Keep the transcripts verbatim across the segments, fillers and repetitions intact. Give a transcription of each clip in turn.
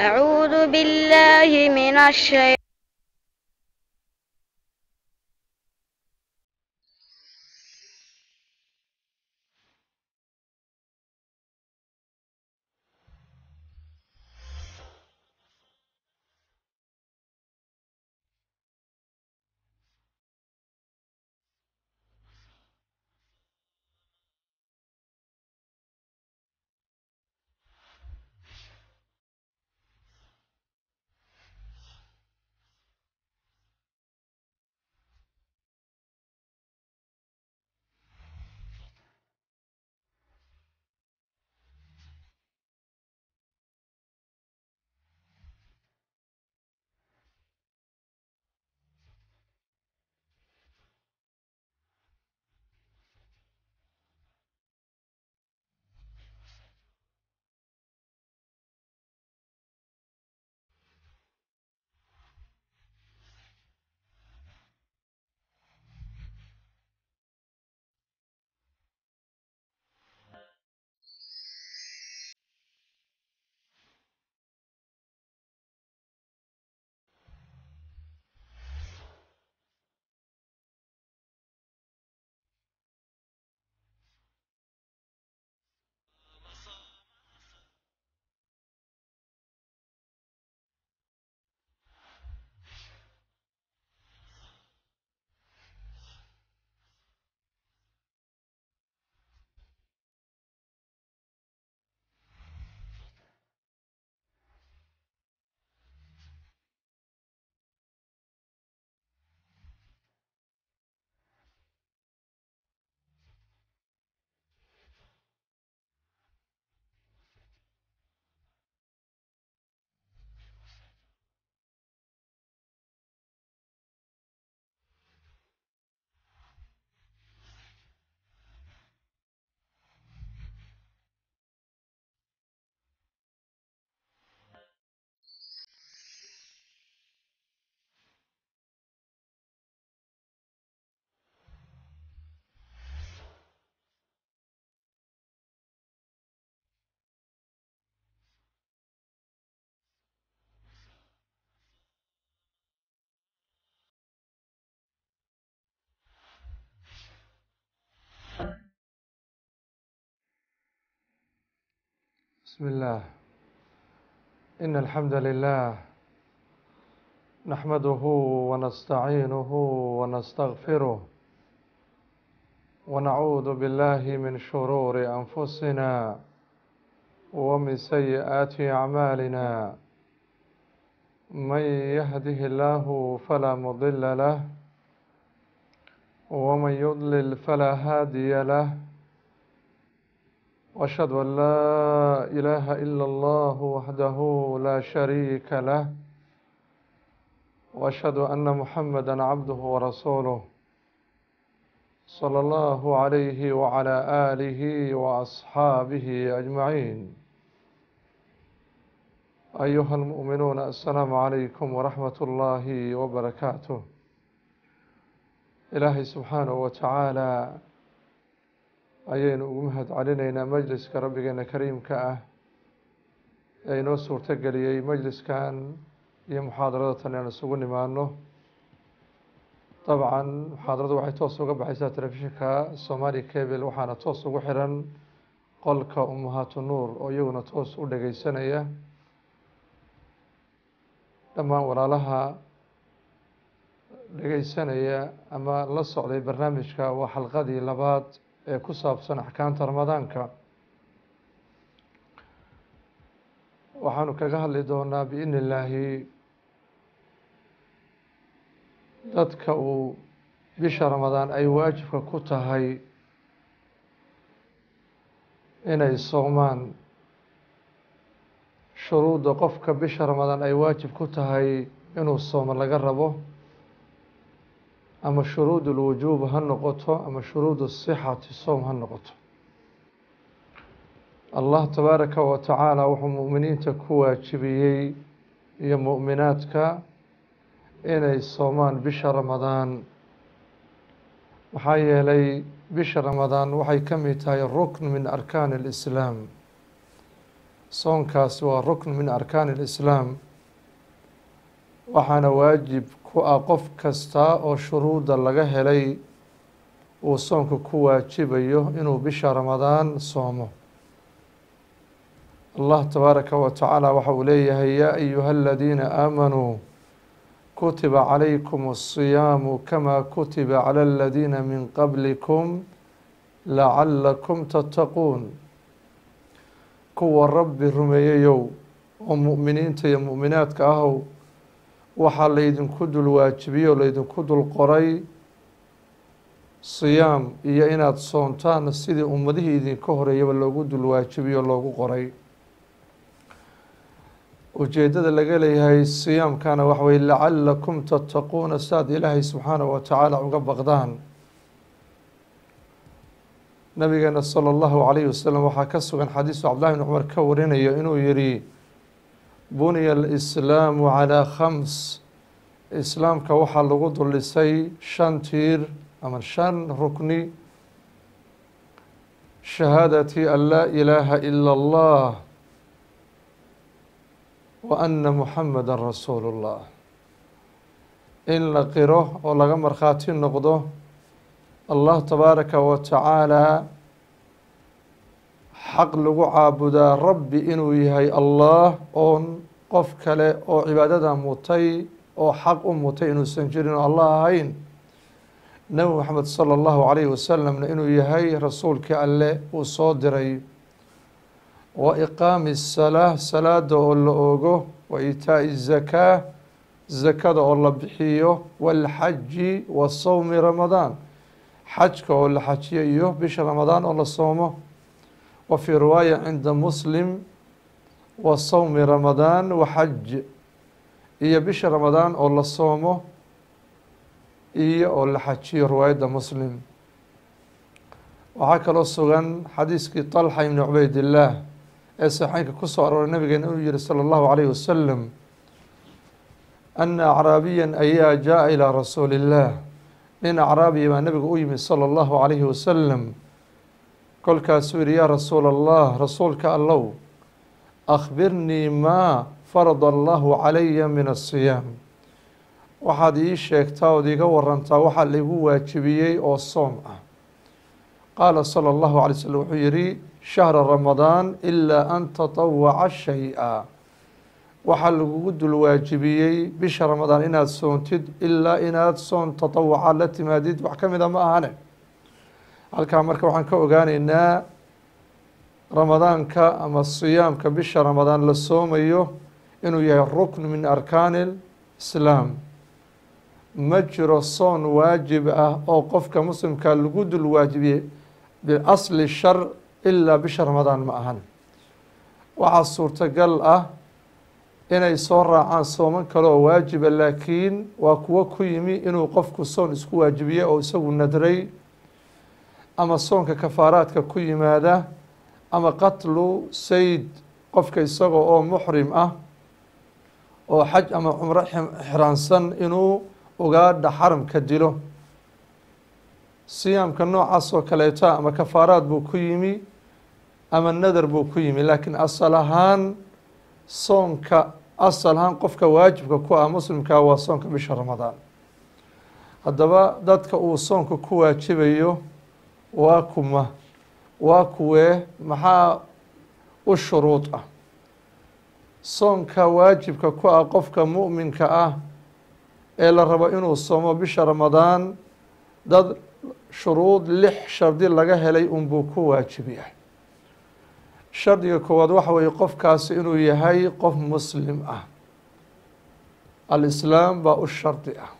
أعوذ بالله من الشيطان بسم الله. إن الحمد لله نحمده ونستعينه ونستغفره ونعوذ بالله من شرور أنفسنا ومن سيئات أعمالنا. من يهده الله فلا مضل له ومن يضلل فلا هادي له، وأشهد أن لا إله إلا الله وحده لا شريك له، وأشهد أن محمدا عبده ورسوله صلى الله عليه وعلى آله وأصحابه أجمعين. أيها المؤمنون، السلام عليكم ورحمة الله وبركاته. إلهي سبحانه وتعالى ayaynu ugu mahad celinaynaa majliska rabbigeena kariimka ah ee inoo suurto geliyey majliskan iyo muxaadaradatan aan isugu nimaano. dabcan muxaadaradu waxay toos uga baxaysaa telefishinka Somali Cable, waxaana toos ugu xiran qolka Ummahaatu Nuur oo iyaguna toos u dhegeysanaya. dhammaan walaalaha dhegeysanaya ama la socday barnaamijka waa xalqadii labaad ee ku saabsan axkaamta ramadaanka. waxaanu kaga hadli doonaa biidni illaahi dadka uu bisha ramadaan ay waajibka ku tahay inay soomaan, shuruudda qofka bisha ramadaan ay waajib ku tahay inuu soomo laga rabo, ama shuruud ulwujuub ha noqoto ama shuruud sixati soom ha noqoto. allah tabaaraka wa tacaala wuxuu mu'miniinta ku waajibiyey iyo mu'minaadka inay soomaan bisha ramadaan, maxaa yeelay bisha ramadaan waxay ka mid tahay rukn min arkaan alislaam. soonkaasi waa rukn min arkaani اlislaam waxaana waajib ku ah qof kasta oo shuruudda laga helay uu soonka ku waajibayo inuu bisha ramadaan soomo. allah tabaaraka wa tacaala waxa uu leeyahay yaa ayuha aladiina aamanuu kutiba calaykum الصiyaamu kama kutiba calى aladiina min qablikum lacalakum tattaquun. kuwa rabbi rumeeyayow oo mu'miniinta iyo mu'minaadka ahow waxaa laydinku dul waajibiyey oo laydinku dul qoray siyaam iyo inaad soontaan sidii ummadihii idinka horeeyaba loogu dul waajibiyo o loogu qoray. ujeeddada laga leeyahay siyaamkana waxa weye lacalakum tattaquuna saad ilaahay subxaanahu wa tacaala uga baqdaan. nabigeena salى اllahu عalayhi wasalam waxaa ka sugan xadiisu cabdillahi bn cumar ka warinayo inuu yihi buniya alislaamu calىa khams, islaamka waxaa lagu duldhisay shan tiir ama shan rukni: shahaadati an laa ilaaha ila اllah wa ana muxamada rasuulu اllah, in la qiro oo laga markhaati noqdo allah tabaaraka wa tacaala xaq lagu caabudaa rabbi inuu yahay allah, oon qof kale oo cibaadada mutay oo xaq u mutay inuusan jirin oo allah ahayn, nebi moxamed salى اllahu عalayhi wasalamna inuu yahay rasuulkii alle uu soo diray, wa iqaami الsalaa, salaada oo la ogo, wa itaaءi الzakaa, zakada oo la bixiyo, wاlxaji wa sawmi ramadaan, xajka oo la xajiyo iyo bisha ramadaan oo la soomo. wa fii riwaaya cinda muslim wa sawmi ramadaan wa xaj, iyo bisha ramadaan oo la soomo iyo oo la xajiyo riwaayadda muslim. waxaa kaloo sugan xadiiskii طalxa ibni cubaydillaah ee saxeynka ku soo arooray nabigeena inuu yihi salى اllahu عalayhi wasalam ana acraabiya ayaa jaa ilىa rasuuli اllah, nin acraabiya baa nabiga u yimid salى اllahu عalayhi wasalam. kolkaasuu yihi yaa rasuula allah, rasuulka allow, akhbirnii maa farada allahu calaya min asiyaam, waxaad ii sheegtaa ood iiga warantaa waxaa laigu waajibiyey oo soom ah. qaala salى اllahu alay slm wuxuu yihi shahra ramadaan ilaa an tatawaca shay-a, waxaa lagugu dul waajibiyey bisha ramadaan inaad soontid ilaa inaad soon tatawaca la timaadid, wax ka mida ma ahane. halkaa marka waxaan ka ogaaneynaa ramadaanka ama siyaamka bisha ramadaan la soomayo inuu yahay rukn min arkaani islaam. ma jiro soon waajib ah oo qofka muslimka lagu dul waajibiyey biasli shar ilaa bisha ramadaan ma ahan. waxaa suurtagal ah inay soo raacaan sooman kale oo waajiba, laakiin waa kuwo ku yimi inuu qofku soon isku waajibiye oo isagu nadray, ama soonka kafaaraadka ku yimaada, ama qatlu sayd, qofka isaga oo muxrim ah oo xaj ama cumro xiraansan inuu ugaadha xaramka dilo. siyaamka noocaas oo kaleeta ama kafaaraad buu ku yimi ama nadar buu ku yimi, laakiin asal ahaan soonka asal ahaan qofka waajibka ku ah muslimka waa soonka bisha ramadaan. haddaba dadka uu soonka ku waajibayo waa kuma waa kuwee maxaa u shuruud ah? soonka waajibka ku ah qofka mu'minka ah ee la rabo inuu soomo bisha ramadaan, dad shuruud lix shardi laga helay unbuu ku waajib yahay. shardiga koowaad waxa weeye qofkaasi inuu yahay qof muslim ah, alislaam baa u shardi ah,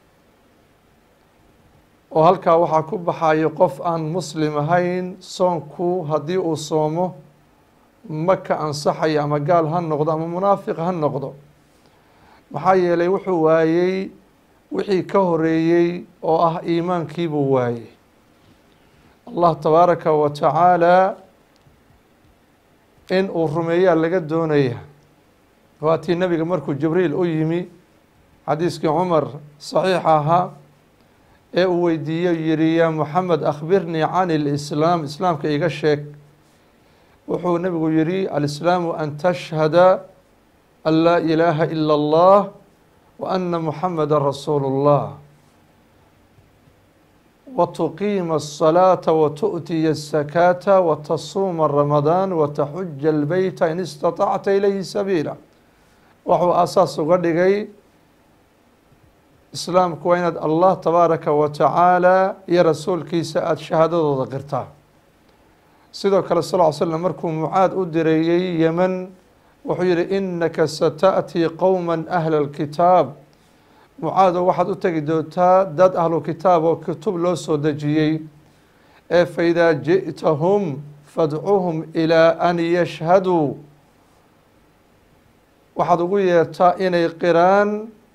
oo halkaa waxaa ku baxayo qof aan muslim ahayn soonku haddii uu soomo ma ka ansaxayo, ama gaal ha noqdo ama munaafiq ha noqdo. maxaa yeelay wuxuu waayey wixii ka horeeyey oo ah iimaankii buu waayey. allah tabaaraka wa tacaala in uu rumeeyaa laga doonaya. waatii nabiga markuu jibriil u yimi, xadiiskii cumar saxiix ahaa, ee uu weydiiyey yihi yaa muxamed akhbirnii can ilislaam, islaamka iga sheeg. wuxuu nebigu yidhi alislaamu an tashhada an laa ilaaha ila allah wa ana muxamada rasuulu اllah وتقيم الصلاة وتؤتي الزكاة وتصوم رمضان وتحج البيت إن استطعت إليه سبيلا وحو أساس قدقي إسلام كوينة الله تبارك وتعالى يا رسول كيساء شهادة ذكرتها سيدو كلا صلى الله عليه وسلم مركو معاد أدري يمن وحير إنك ستأتي قوما أهل الكتاب mucaado waxaad u tegi doontaa dad ahlu kitaab oo kutub loo soo dejiyey ee faidaa ji'tahum fadcuhum ilaa an yashhaduu waxaad ugu yeertaa inay qiraan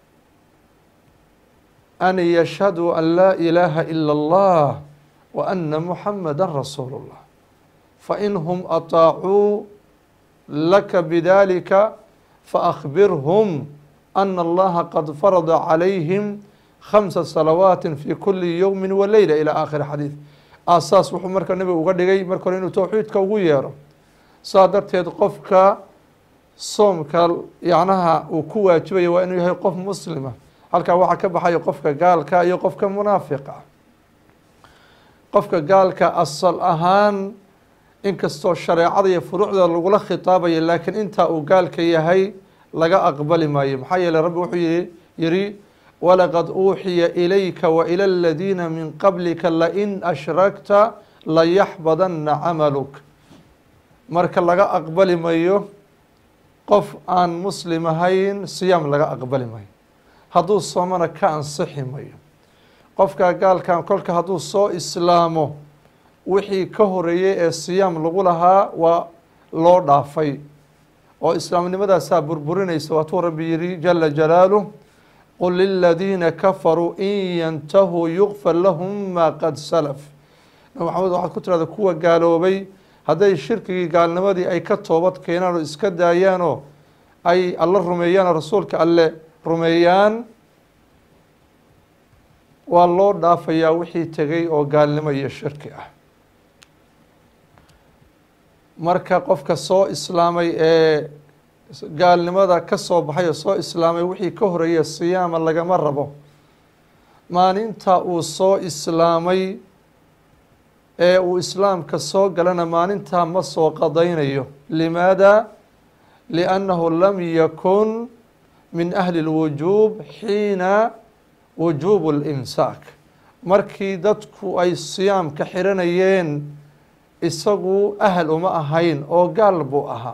an yashhaduu an laa ilaaha ila allah wa ana muxamada rasuulu اllah fainhum aطaacuu laka bidalika faأkhbirhum أن الله قد فرض عليهم خمس صلوات في كل يوم وليلة إلى آخر حديث أساس وحو مركا النبي وقدقي مركا إنه توحيدك وغيره صادرتيد قفك صومك يعناها وكوة جبية وإنه يهي قف مسلمة هلكا وحا كبحا يقفك قالك يقفك منافقة قفك قالك أصل أهان إنكستو الشريعة يفروع لغلا خطابة لكن إنت وقالك يهي laga aqbali maayo maxaa yeeley rabbi wuxuu yidhi walaqad uuxiya ilayka waila aladiina min qablika lain ashrakta layaxbadanna camaluk marka laga aqbali mayo qof aan muslim ahayn siyaam laga aqbali mayo hadduu soomana ka ansixi mayo qofka gaalkan kolka hadduu soo islaamo wixii ka horeeyey ee siyaam lagu lahaa waa loo dhaafay oo islaamnimadaasaa burburinaysa waatuu rabbi yidhi jala jalaaluh qul liladiina kafaruu in yantahuu yugfar lahum maa qad salaf maxamed waxaad ku tirahda kuwa gaaloobay hadday shirkigii gaalnimadii ay ka toobad keenaan oo iska daayaanoo ay alla rumeeyaan oo rasuulka alle rumeeyaan waa loo dhaafayaa wixii tegay oo gaalnimo iyo shirki ah marka qofka soo islaamay ee gaalnimada ka soo baxay oo soo islaamay wixii ka horeeya siyaama lagama rabo maalinta uu soo islaamay ee uu islaamka soo galana maalintaa ma soo qadaynayo limaada liannahu lam yakun min ahli اlwujuub xiina wujuubu اlimsaak markii dadku ay siyaamka xiranayeen isagu ahal uma ahayn oo gaal buu ahaa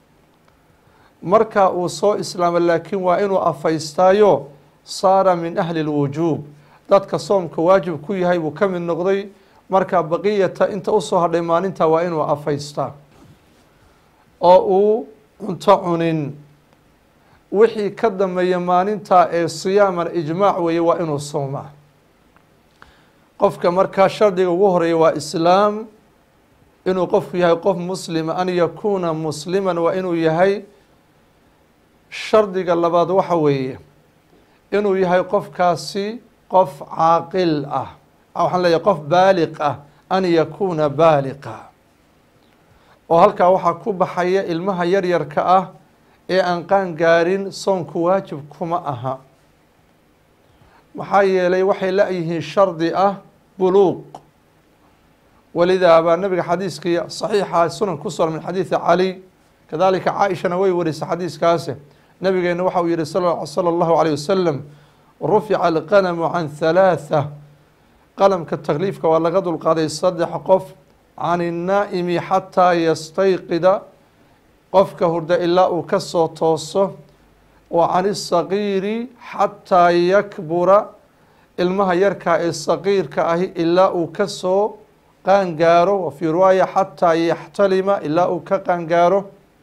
marka uu soo islaamay laakiin waa inuu afaystaayo saara min ahli اlwujuub dadka soomka waajib ku yahay buu ka mid noqday marka baqiyata inta usoo hadhay maalinta waa inuu afaystaa oo uu cunto cunin wixii ka dambeeya maalinta ee siyaaman ijmaac weeye waa inuu soomaa qofka markaa shardiga ugu horeeya waa islaam inuu qofku yahay qof muslima an yakuuna musliman waa inuu yahay shardiga labaad waxa weeye inuu yahay qofkaasi qof caaqil ah waxaan leeyahay qof baaliq ah an yakuuna baaliqa oo halkaa waxaa ku baxaya ilmaha yaryarka ah ee aan qaan gaarin soonku waajib kuma aha maxaa yeelay waxay la-yihiin shardi ah buluuq walidaa baa nabiga xadiiskii saxiixa sunan ku sugan min xadiidi cali kadalika caaishana way warisay xadiiskaasi nabigeena waxa uu yihi sala allahu alayh wasalam rufica alqalamu can halaatha qalamka takliifka waa laga dulqaaday saddex qof can innaa'imi xataa yastayqida qofka hurda ilaa uu ka soo tooso wa can isaqiiri xataa yakbura ilmaha yarkaa ee saqiirka ahi ilaa uu ka soo qaangaaro wa fii riwaaya xataa yaxtalima ilaa uu ka qaangaaro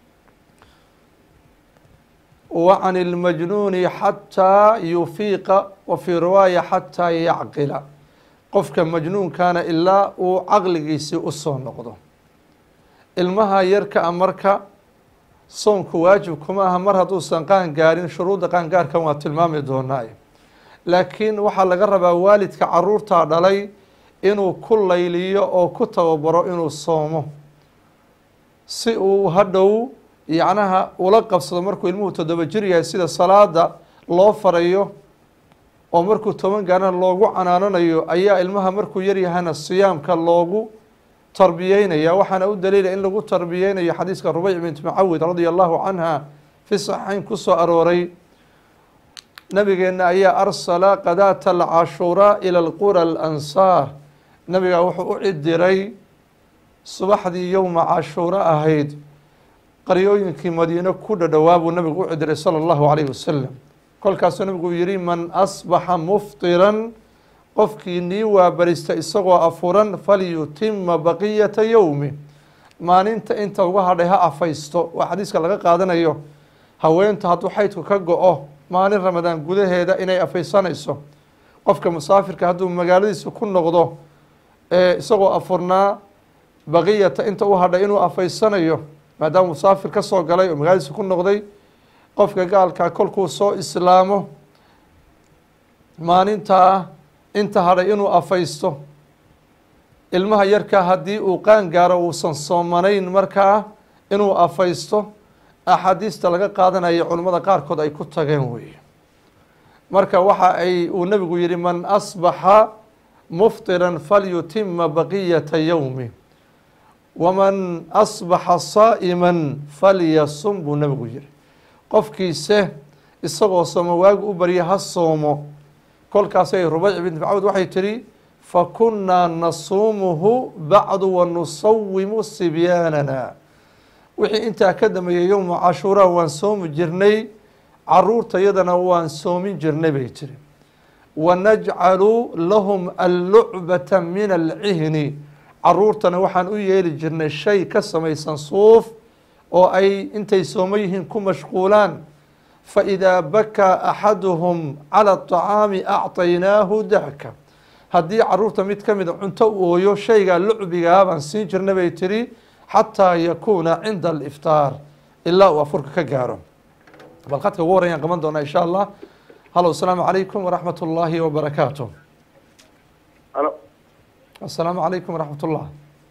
wa can ilmajnuuni xataa yufiiqa wa fii riwaaya xataa yacqila qofka majnuunkana ilaa uu caqligiisii usoo noqdo ilmaha yarka a marka soonku waajib kuma aha mar hadduusan qaan gaarin shuruudda qaangaarkan waa tilmaami doonaa laakiin waxaa laga rabaa waalidka caruurtaa dhalay inuu ku layliyo oo ku tababaro inuu soomo si uu hadhow yacnaha ula qabsado markuu ilmuhu toddoba jir yahay sida salaada loo farayo oo markuu toban gaarana loogu canaananayo ayaa ilmaha markuu yar yahana siyaamka loogu tarbiyeynaya. waxaana u daliila in lagu tarbiyeynayo xadiiska Rubeyc bint Mucawid radia allahu canha fi saxiixayn ku soo arooray. nabigeena ayaa arsala qadaata alcashuuraa ila alqura alansaar, nabigaa wuxuu u cidiray subaxdii yowma cashuura ahayd qaryooyinkii madiine ku dhadhowaa buu nabigu u cidiray sala allahu calayhi wasalam. kolkaasuu nabigu yihi man asbaxa muftiran, qofkii nii waabarista isagoo afuran falyutima baqiyata yowmi, maalinta inta uga hadhay ha afaysto. waa xadiiska laga qaadanayo haweenta hadduu xaydku ka go-o maalin ramadaan gudaheeda inay afaysanayso. qofka musaafirka hadduu magaaladiisa ku noqdo ee isagoo afurnaa baqiyata inta u hadhay inuu afaysanayo maadaama musaafir ka soo galay oo magaaladiisa ku noqday. qofka gaalkaa kolkuu soo islaamo maalintaa inta hadhay inuu afaysto. ilmaha yarkaa haddii uu qaan gaaro uusan soomanayn markaa inuu afaysto axaadiista laga qaadanayo culimmada qaarkood ay ku tageen weeye. marka waxa ay uu nabigu yihi man asbaxa muftiran falyutima baqiyata yowmi waman asbaxa saa'iman falyasum buu nabigu yihi. qofkiise isagoo soomo waagu u barya ha soomo. kolkaasay Rubeyc bint Mucawid waxay tihi fakunnaa nasuumuhu bacdu wa nusawimu sibyaanana, wixii intaa ka dambeeyey yowma cashuuraa waan soomi jirnay, caruurtayadana waan soomin jirnay bay tiri. wanajcalu lahum allucbata min alcihni, caruurtana waxaan u yeeli jirnay shay ka samaysan suuf oo ay intay soomo yihiin ku mashquulaan. faidaa bakaa axaduhum cala aطacaami acطaynaahu dahka, haddii caruurta mid ka mida cunto u ooyo shaygaa lucbigaa baan siin jirna bay tiri xataa yakuuna cinda aliftaar, ilaa uu afurka ka gaaro. bal khadka ugu horeyaan qaban doonaa insha allah. halo asalaamu calaykum waraxmat ullaahi wabarakaatu. halo asalaamu calaykum waraxmat ullah.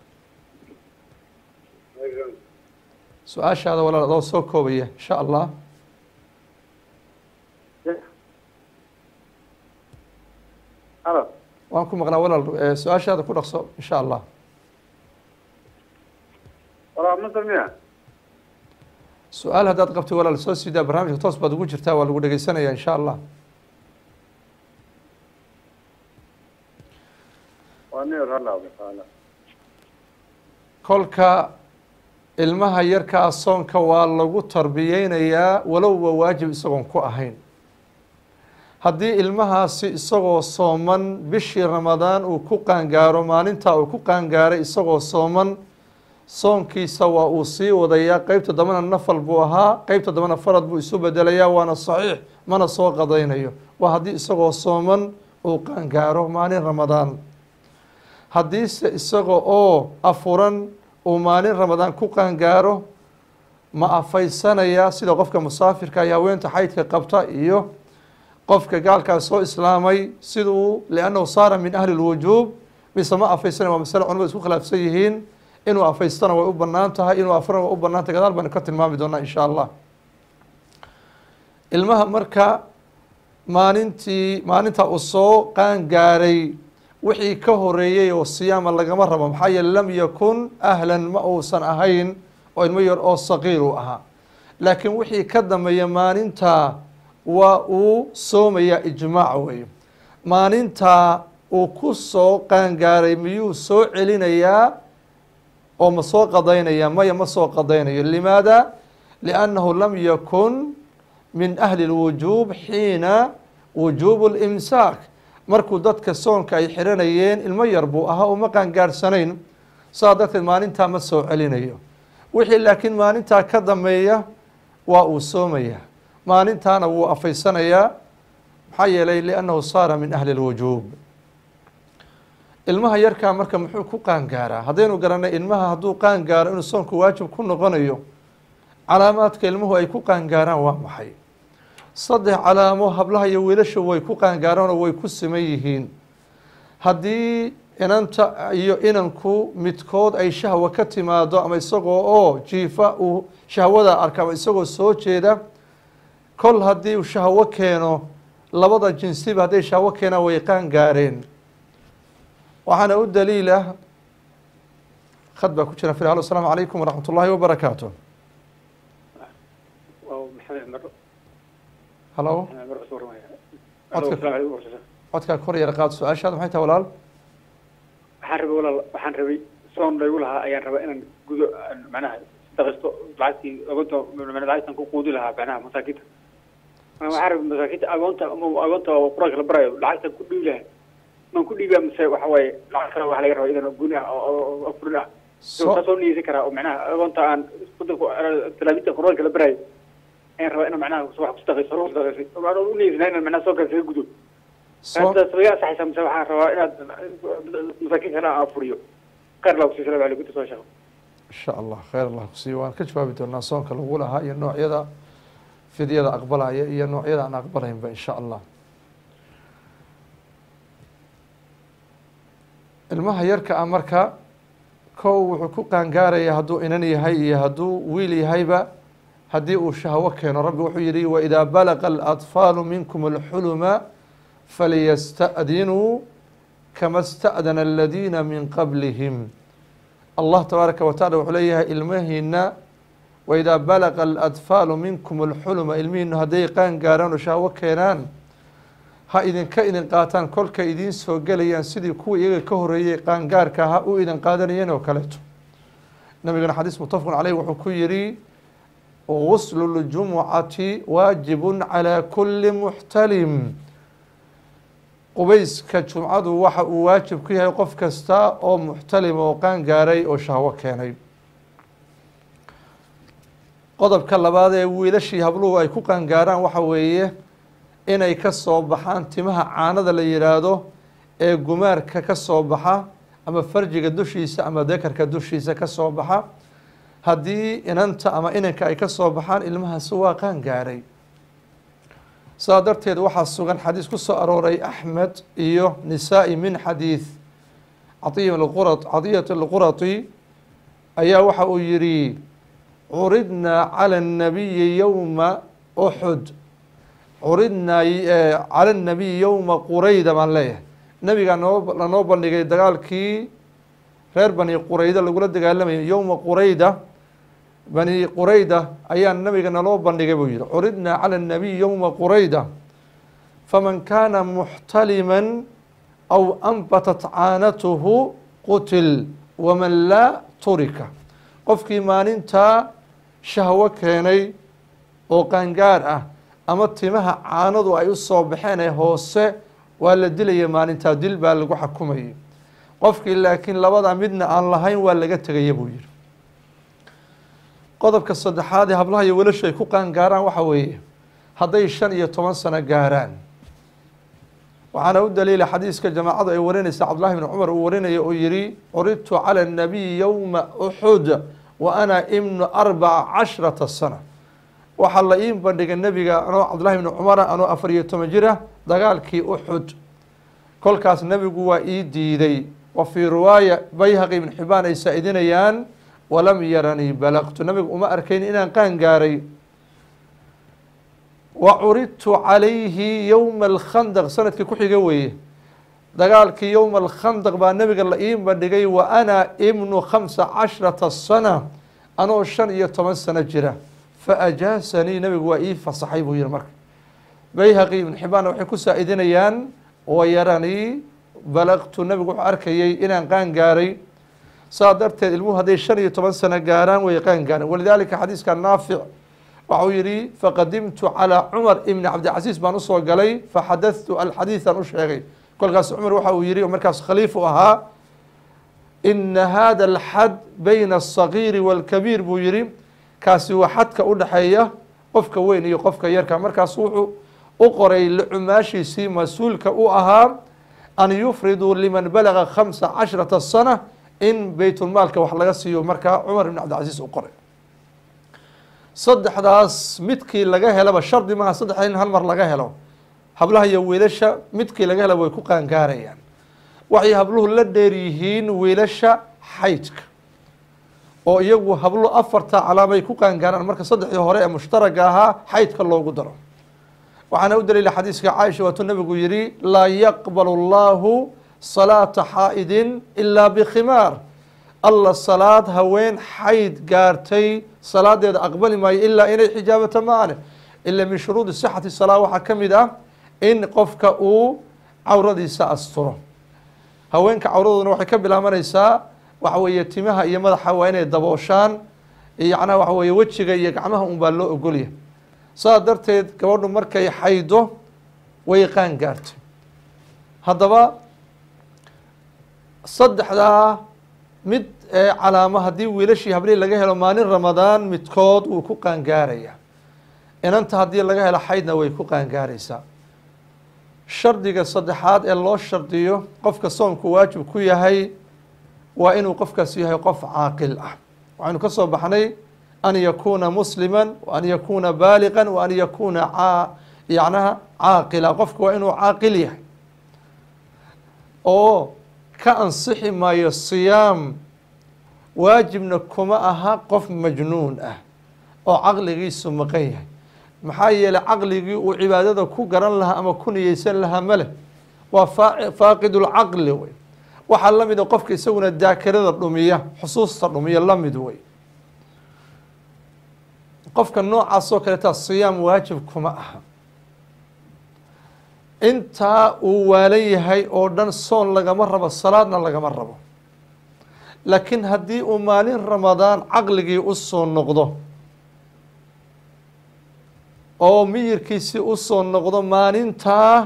su-aashaada walaal adoo soo koobaya insha allah. halo waan ku maqnaa walaal, su-aashaada ku dhaqso insha allah. walaa masamiya su-aal haddaad qabtay walaal soo siidaa, barnaamijka toos baad ugu jirtaa, waa lagu dhegeysanaya insha allah. kolka ilmaha yarkaa soonka waa lagu tarbiyeynayaa walowba waajib isagoon ku ahayn. haddii ilmahaasi isagoo sooman bishii ramadaan uu ku qaangaaro, maalintaa uu ku qaangaaray isagoo sooman, soonkiisa waa uu sii wadayaa. qeybta dambana nafal buu ahaa, qeybta dambana farad buu isu bedelayaa, waana saxiix, mana soo qadaynayo. waa haddii isagoo sooman uu qaangaaro maalin ramadaan. haddiise isaga oo afuran uu maalin ramadaan ku qaangaaro, ma afaysanayaa sida qofka musaafirka iyo haweenta xaydka qabta iyo qofka gaalkaas soo islaamay siduu liannahu saara min ahli lwujuub, mise ma afaysanaya? waa masale culamadu isku khilaafsan yihiin. inuu afaystana way u banaan tahay, inuu afurana way u banaan tahay. gadaal baynu ka tilmaami doonaa insha allah. ilmaha marka maalintii maalinta uu soo qaangaaray wixii ka horeeyey oo siyaama lagama rabo, maxaa yeele lam yakun ahlan, ma uusan ahayn oo ilmo yar oo saqiir uu ahaa. laakiin wixii ka dambeeya maalinta waa uu soomayaa, ijmaac weeye. maalinta uu ku soo qaangaaray miyuu soo celinayaa oo ma soo qadaynaya? maya, ma soo qadaynayo. limaada? liannahu lam yakun min ahli lwujuub xiina wujuubu limsaak. markuu dadka soonka ay xiranayeen ilmo yar buu ahaa oo ma qaangaarsanayn, saa darteed maalintaa ma soo celinayo. wixii laakiin maalintaa ka dambeeya waa uu soomayaa, maalintaana wuu afaysanayaa. maxaa yeelay liannahu saara min ahli lwujuub. ilmaha yarkaa marka muxuu ku qaangaaraa? haddaynu garanay ilmaha hadduu qaangaaro inuu soonku waajib ku noqonayo, calaamaadka ilmuhu ay ku qaangaaraan waa maxay? saddex calaamo hablaha iyo wiilashu way ku qaangaaraan oo way ku siman yihiin. haddii inanta iyo inanku midkood ay shahwa ka timaado ama isagoo oo jiifa uu shahwada arka ama isagoo soo jeeda kol haddii uu shahwo keeno labada jinsiba hadday shahwo keenaan way qaan gaareen waxaana u daliila khad baa ku jira fil halo asalaamu calaykum waraxmat ullaahi wabarakaatu halo codkaa kor yar qaad su-aashaada maxay tahay walaal waxaan rabay walaal waxaan rabay soon laygu lahaa ayaan rabaa inaan gudo macnaha daqisto lacagtii agoonta lacagtan ku quudi lahaa macnaha masaakiinta waxaan rabay masaakiinta agoonta agoonta quraanka la barayo lacagtan ku dhiibi lahaa man ku dhiibaa mise waxa waaye lacag kale waxa laga rabaa idan guni ah oo afurin ah soo niyeysan karaa oo macnaha agoonta aan talaabinta quraanka la barayo ayaan rabaa inaan macnaha wax ku daqisto ku daqisto waxaan u niyeysnaa inaan macnaha soo kaga gudo هذا سويا صحيح سمسة وحنا روائنا مساكين هنا أفريو خير الله وسي سلام عليكم تسوي شغل إن شاء الله خير الله وسي وأنا كشفا بدون ناصون كالأولى هاي النوع يدا في دي يدا أقبلها هي النوع يدا أنا أقبلهم إن شاء الله المها يركا أمركا كو حقوقا قاري يهدو إنني هاي يهدو ويلي هايبا هدي وشهوة كان ربي وحيري وإذا بلغ الأطفال منكم الحلم فليستأذنوا كما استأذن الذين من قبلهم الله تبارك وتعالى وحليها إلمهن وإذا بلغ الأطفال منكم الحلم إلمهن هدي قان قاران وشهوة كينان ها إذن كإذن قاتان كل كإذن سوقليان سيدي كو إيغي كهري قان قاركا ها أو إذن قادرين وكالتو نبينا حديث متفق عليه وحكيري غسل الجمعة واجب على كل محتلم qubayska jumcadu waxa uu waajib ku yahay qof kasta oo muxtalim oo qaan gaaray oo shahwo keenay qodobka labaad ee wiilashii habluhu ay ku qaan gaaraan waxa weeye inay ka soo baxaan timaha caanada la yiraahdo ee gumaarka ka soo baxa ama farjiga dushiisa ama dekarka dushiisa ka soo baxa haddii inanta ama inanka ay ka soo baxaan ilmahaasi waa qaan gaaray saa darteed waxaa sugan xadiis ku soo arooray axmed iyo nisaa'i min xadiid cadiyat alqurati ayaa waxa uu yihi curidnaa cala الnabiyi yowma uxud curidnaa cala الnabiyi yowma qurayda baan leeyahay nabigaa noo lanoo bandhigay dagaalkii reer bani qurayda lagula dagaalamayay yowma qurayda bani qurayda ayaa nabiga naloo bandhigay buu yihi curidnaa cala الnabiy yowma qurayda faman kaana muxtaliman aw anbatat caanatuhu qutil waman laa turika qofkii maalintaa shahwo keenay oo qaangaar ah ama timaha caanadu ay u soo baxeen ee hoose waa la dilaya maalintaa dil baa lagu xukumayay qofkii laakiin labada midna aan lahayn waa laga tegaya buu yihi qodobka saddexaad ee hablaha iyo wiilashu ay ku qaan gaaraan waxa weeye hadday shan iyo toban sano gaaraan waxaana u daliila xadiiska jamaacadu ay warinaysa cabdullahi bn cumar uu warinaya oo yihi curidtu cala الnabiyi yowma uxud wa ana ibnu arbaca cashrata sana waxaa la ii bandhigay nebiga anoo cabdullahi bni cumara anoo afar iyo toban jira dagaalkii uxud kolkaas nebigu waa ii diiday wa fii riwaaya bayhaqi ibn xibaan ay saa-idinayaan walam yaranii balaqtu nabigu uma arkayn inaan qaan gaaray wa curidtu calayhi yowma alkhandaq sanadkii ku xiga weeye dagaalkii yowma alkhandaq baa nabiga la ii bandhigay wa ana ibnu khamsa cashrata sana anoo shan iyo toban sano jira fa ajaasanii nabigu waa ii fasaxay buu yihi marka bayhaqi ibn xibaanna waxay ku saa-idinayaan wa yaranii balaqtu nabigu wuxuu arkayay inaan qaan gaaray saa darteed ilmuhu hadday shan iyo toban sano gaaraan way qaan gaareen walidaalika xadiiska naafic waxuu yihi faqadimtu calىa cumar ibni cabdilcasiis baan usoo galay faxadadtu alxadiidan u sheegay kolkaas cumar waxa uu yihi oo markaas khaliif u ahaa ina hada alxad bayna الصagiiri wاlkabiir buu yihi kaasi waa xadka u dhexeeya qofka weyn iyo qofka yarka markaas wuxuu u qoray licumaashiisii mas-uulka u ahaa an yufriduu liman balaga khamsa cashrata sana in baytulmaalka wax laga siiyo markaa cumar ibn cabdilcasiis u qoray saddexdaas midkii laga helaba shardi maaha saddexda in hal mar laga helo hablaha iyo wiilasha midkii laga helaba way ku qaangaarayaan waxay habluhu la dheer yihiin wiilasha xaydka oo iyagu hablo afarta calaamay ku qaangaaraan marka saddexdii hore ee mushtaraga ahaa xaydka loogu daro. waxaana u daliila xadiiska caaisha waatuu nabigu yihi laa yaqbalu allahu salaata xaa'idin ilaa bikhimaar, alla salaad haween xayd gaartay salaadeeda aqbali maayo ilaa inay xijaabato maane. ila min shuruudi sixati salaa waxaa ka mid ah in qofka uu cawradiisa asturo. haweenka cawradooduna waxay ka bilaabanaysaa waxa weeye timaha iyo madaxa waa inay dabooshaan, yacnaa waxa weeye wejiga iyo gacmaha un baa loo ogolya. saas darteed gabadhu markay xaydo way qaan gaartay. haddaba saddexdaa mid ee calaamo haddii wiilashii hablihii laga helo maalin ramadaan midkood wuu ku qaangaaraya. inanta haddii laga helo xaydna way ku qaangaaraysaa. shardiga saddexaad ee loo shardiyo qofka soomku waajib ku yahay waa inuu qofkaas yahay qof caaqil ah. waxaynu ka soo baxnay an yakuuna muslima wa an yakuuna baaliqan wa an yakuuna yacnaha caaqila. qofka waa inuu caaqil yahay oo ka ansixi maayo siyaam waajibna kuma aha qof majnuun ah oo caqligiisu maqan yahay. maxaa yeelay caqligii uu cibaadada ku garan lahaa ama ku niyeysan lahaa ma leh, waa faaqidulcaqli wey. waxaa la mida qofka isaguna daakirada dhumiya, xusuusta dhumiya la mid wey. qofka noocaas oo kaleeta siyaam waajib kuma aha. intaa uu waalan yahay oo dhan soon lagama rabo, salaadna lagama rabo. laakiin haddii uu maalin ramadaan caqligii u soo noqdo oo miyirkiisii u soo noqdo, maalintaa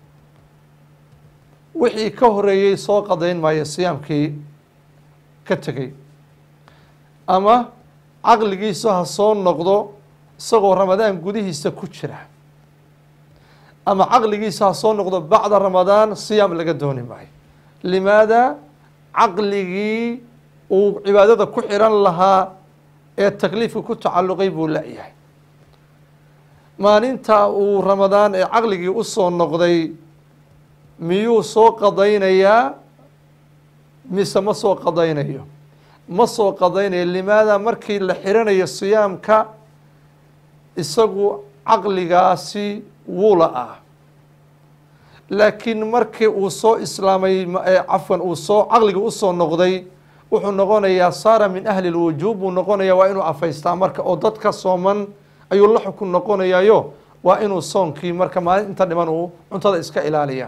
wixii ka horeeyey soo qadayn maayo siyaamkii ka tegey. ama caqligiisu ha soo noqdo isagoo ramadaan gudihiisa ku jira, ama caqligiisa ha soo noqdo bacda ramadaan, siyaam laga dooni maayo. limaada? caqligii uu cibaadada ku xiran lahaa ee takliifka ku tacalluqay buu la-yahay. maalinta uu ramadaan ee caqligii u soo noqday miyuu soo qadaynayaa mise ma soo qadaynayo? ma soo qadaynayo. limaada? markii la xiranayo siyaamka isagu caqligaasi wuu la-ah, laakiin markii uu soo islaamay cafwan uu soo caqligii usoo noqday wuxuu noqonayaa saara min ahli lwujuub buu noqonayaa. waa inuu afaystaa marka oo dadka sooman ayuu la xukun noqonayaayo waa inuu soonkii marka maalin inta dhiman uu cuntada iska ilaaliya.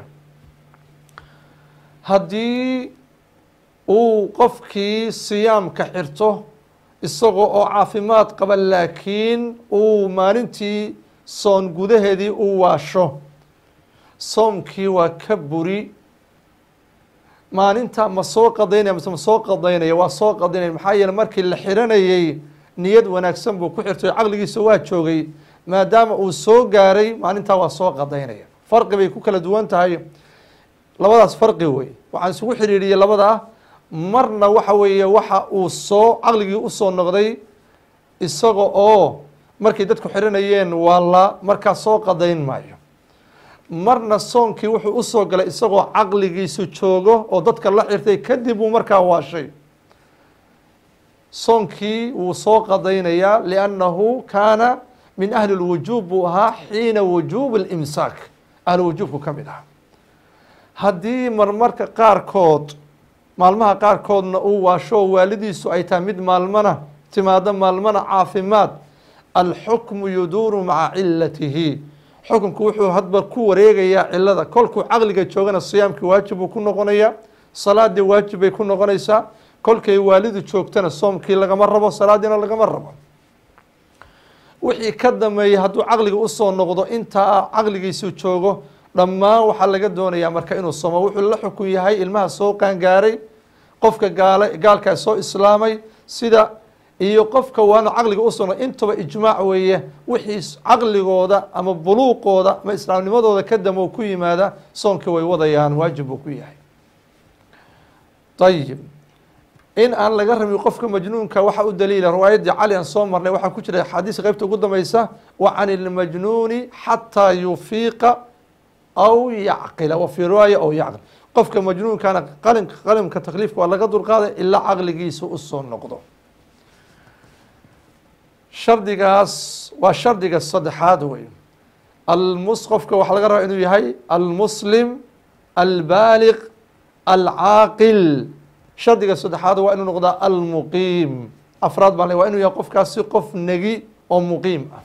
haddii uu qofkii siyaamka xirto isagoo oo caafimaad qaba laakiin uu maalintii soon gudaheedii u waasho, soomkii waa ka buri. maalinta ma soo qadaynaya mise ma soo qadaynaya? waa soo qadaynaya. maxaa yeele markii la xiranayey niyad wanaagsan buu ku xirtay, caqligiisa waa joogay. maadaama uu soo gaaray maalintaa waa soo qadaynaya. farqi bay ku kala duwan tahay, labadaas farqi wey. waxaan isugu xiriiriyey labadaa. marna waxa weeye waxa uu soo caqligii usoo noqday isaga oo markay dadku xiranayeen waa la markaa soo qadayn maayo. marna soonkii wuxuu usoo galay isagoo caqligiisu joogo oo dadka la xirtay, kadib uu markaa waashay. soonkii wuu soo qadaynayaa liannahu kaana min ahli lwujuub buu ahaa xiina wujuub اlimsaak, ahlulwujuubku ka mid aha. haddii marmarka qaarkood maalmaha qaarkoodna uu waasho waalidiisu ay tahay mid maalmana timaado maalmana caafimaad, alxukmu yuduuru maca cilatihi. xukunku wuxuu hadba ku wareegayaa cilada. kolkuu caqliga joogana siyaamkii waajib buu ku noqonayaa, salaadii waajib bay ku noqonaysaa. kolkay waalidu joogtana soomkii lagama rabo, salaadiina lagama rabo. wixii ka dambeeyey hadduu caqliga usoo noqdo intaa caqligiisu joogo dhammaan waxaa laga doonayaa marka inuu somo. wuxuu la xukun yahay ilmaha soo qaangaaray, qofka gaala gaalkaa soo islaamay, sida iyo qofka waana caqliga usoo noqdo. intuba ijmaac weeye. wixii caqligooda ama buluuqooda ama islaamnimadooda ka damo ku yimaada soonka way wadayaan, waajib buu ku yahay. ayib, in aan laga rabin qofka majnuunka waxa u daliila riwaayaddii cali aan soo marnay waxaa ku jira xadiis qaybta ugu dambaysa wa can ilmajnuuni xataa yufiiqa aw yacqila, wa fii riwaaya aw yacqil. qofka majnuunkana qalin qalimka takliifka waa laga dulqaaday ilaa caqligiisu u soo noqdo. shardigaas waa shardiga saddexaad wey. almus qofka waxaa laga rabaa inuu yahay almuslim albaaliq alcaaqil. shardiga saddexaad waa inuu noqdaa almuqiim. afraad baa le waa inuu yahay qofkaasi qof negi oo muqiim ah.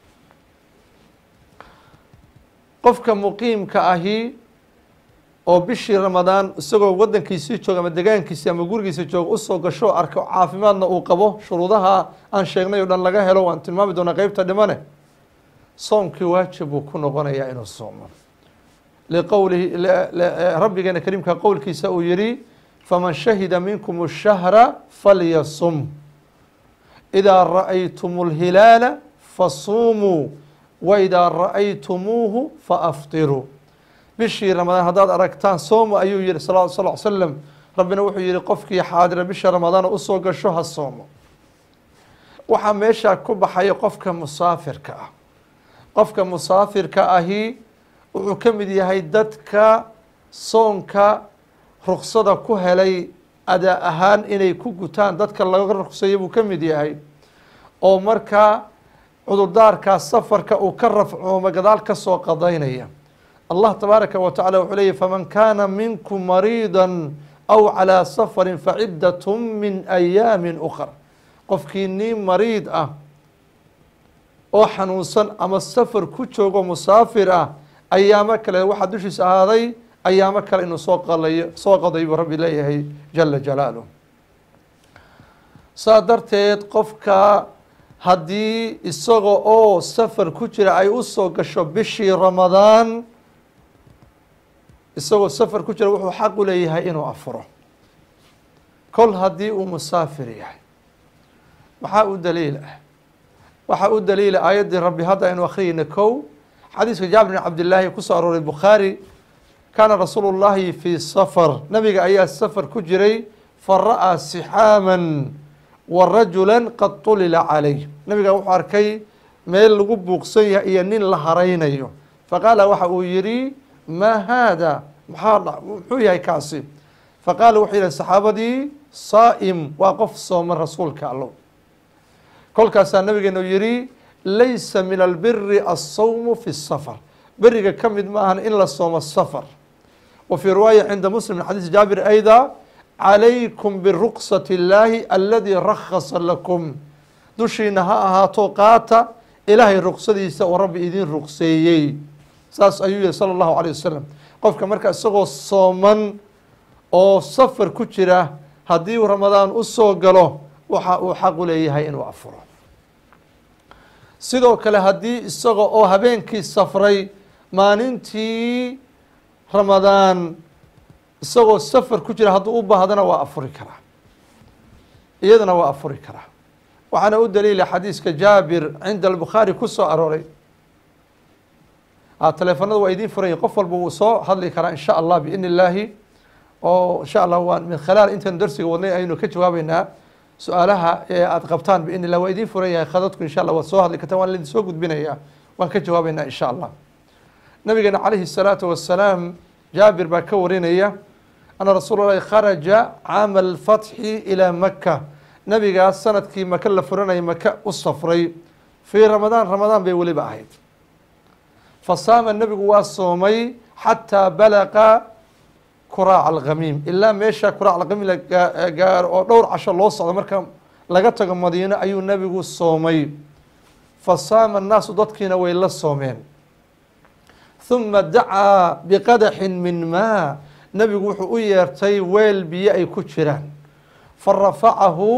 qofka muqiimka ahi oo bishii ramadaan isagoo wadankiisii jooga ama degaankiisi ama gurigiisa jooga usoo gasho arko caafimaadna uu qabo shuruudaha aan sheegnay o dhan laga helo waan tilmaami doonaa qeybta dhimane soomkii waajib buu ku noqonayaa inuu soomo liqowlihi rabbigeena kariimka qowlkiisa uu yihi faman shahida minkum الshahra falyasum idaa ra'aytum اlhilaala fasumuu waidaa ra'aytumuuhu faaftiruu. bishii ramadaan haddaad aragtaan soomo ayuu yihi sal sl slam. rabbina wuxuu yihi qofkii xaadira bisha ramadaan usoo gasho ha soomo. waxaa meeshaa ku baxaya qofka musaafirka ah. qofka musaafirka ahi wuxuu ka mid yahay dadka soonka ruksada ku helay adaa ahaan inay ku gutaan dadka laga rukseeyo buu ka mid yahay oo markaa cudurdaarkaa safarka uu ka rafcooma gadaal ka soo qadaynaya. allah tabaaraka wa tacala wuxuu leeyahy faman kaana minkum mariida aw calىa safarin faciddat min ayaami ukar. qofkii nin mariid ah oo xanuunsan ama safar ku joogo musaafir ah ayaamo kale waxaa dushiisa ahaaday ayaamo kale inuu soo qalayo soo qaday buu rabbi leeyahay jala jalaaluh. saa darteed qofka haddii isaga oo safar ku jira ay usoo gasho bishii ramadaan isagoo safar ku jira wuxuu xaq u leeyahay inuu afuro kol haddii uu musaafir yahay. maxaa u daliil ah? waxaa u daliila aayaddii rabbi hadda aynu akhriyeyna kow xadiiska jaabir bin cabdillaahi kusoo arooray bukhaari kaana rasuulu llahi fii safar. nabiga ayaa safar ku jiray fara'aa sixaaman wa rajulan qad tulila calayh. nabiga wuxuu arkay meel lagu buuqsan yahay iyo nin la haraynayo faqaala waxa uu yihi maa haada maxaa muxuu yahay kaasi? faqaala wuxuu yihi saxaabadii saa'im waa qof sooman rasuulka allow. kolkaasaa nabigeenu yihi laysa min albiri alsawmu fi safar. beriga ka mid ma ahan in la soomo safar. wa fii riwaaya cinda muslim min xadiis jaabir ayda calaykum biruqsati illaahi aladii rakhasa lakum. dushiina ha ahaato qaata ilaahay ruqsadiisa oo rabbi idin ruqseeyey. saas ayuu yihi sala allahu alayh wasalam. qofka marka isagoo sooman oo safar ku jira haddii uu ramadaan usoo galo waxa uu xaq u leeyahay inuu afuro. sidoo kale haddii isaga oo habeenkii safray maalintii ramadaan isagoo safar ku jira hadduu u baahdana waa afuri karaa iyadana waa afuri karaa. waxaana u daliila xadiiska jaabir cinda albukhaari ku soo arooray. teleefanada waa idiin furanya qof walba wuu soo hadli karaa insha allah biidni illaahi oo insha allah waan min khilaal intaynu darsiga wadnay aynu ka jawaabeynaa su-aalaha ee aada qabtaan biidni illah waa idiin furan yahay khadadku insha allah waad soo hadli kartaan waan idin soo gudbinayaa waan ka jawaabeynaa insha allah. nabigeena calayhi الsalaatu wasalaam jaabir baa ka warinaya ana rasuul اlahi kharaja caama alfatxi ilaa maka. nabigaas sanadkii maka la furanayay maka u safray fii ramadaan ramadaan bay weliba ahayd. fasaama nabigu waa soomay xataa balaqa kuraac alkhamiim ilaa meesha kuraac alkhamiim la gaaro oo dhowr casho loo socdo marka laga tago madiino ayuu nabigu soomay. fasaama annaasu dadkiina way la soomeen. huma dacaa biqadaxin min maa. nabigu wuxuu u yeertay weel biyo ay ku jiraan farafacahu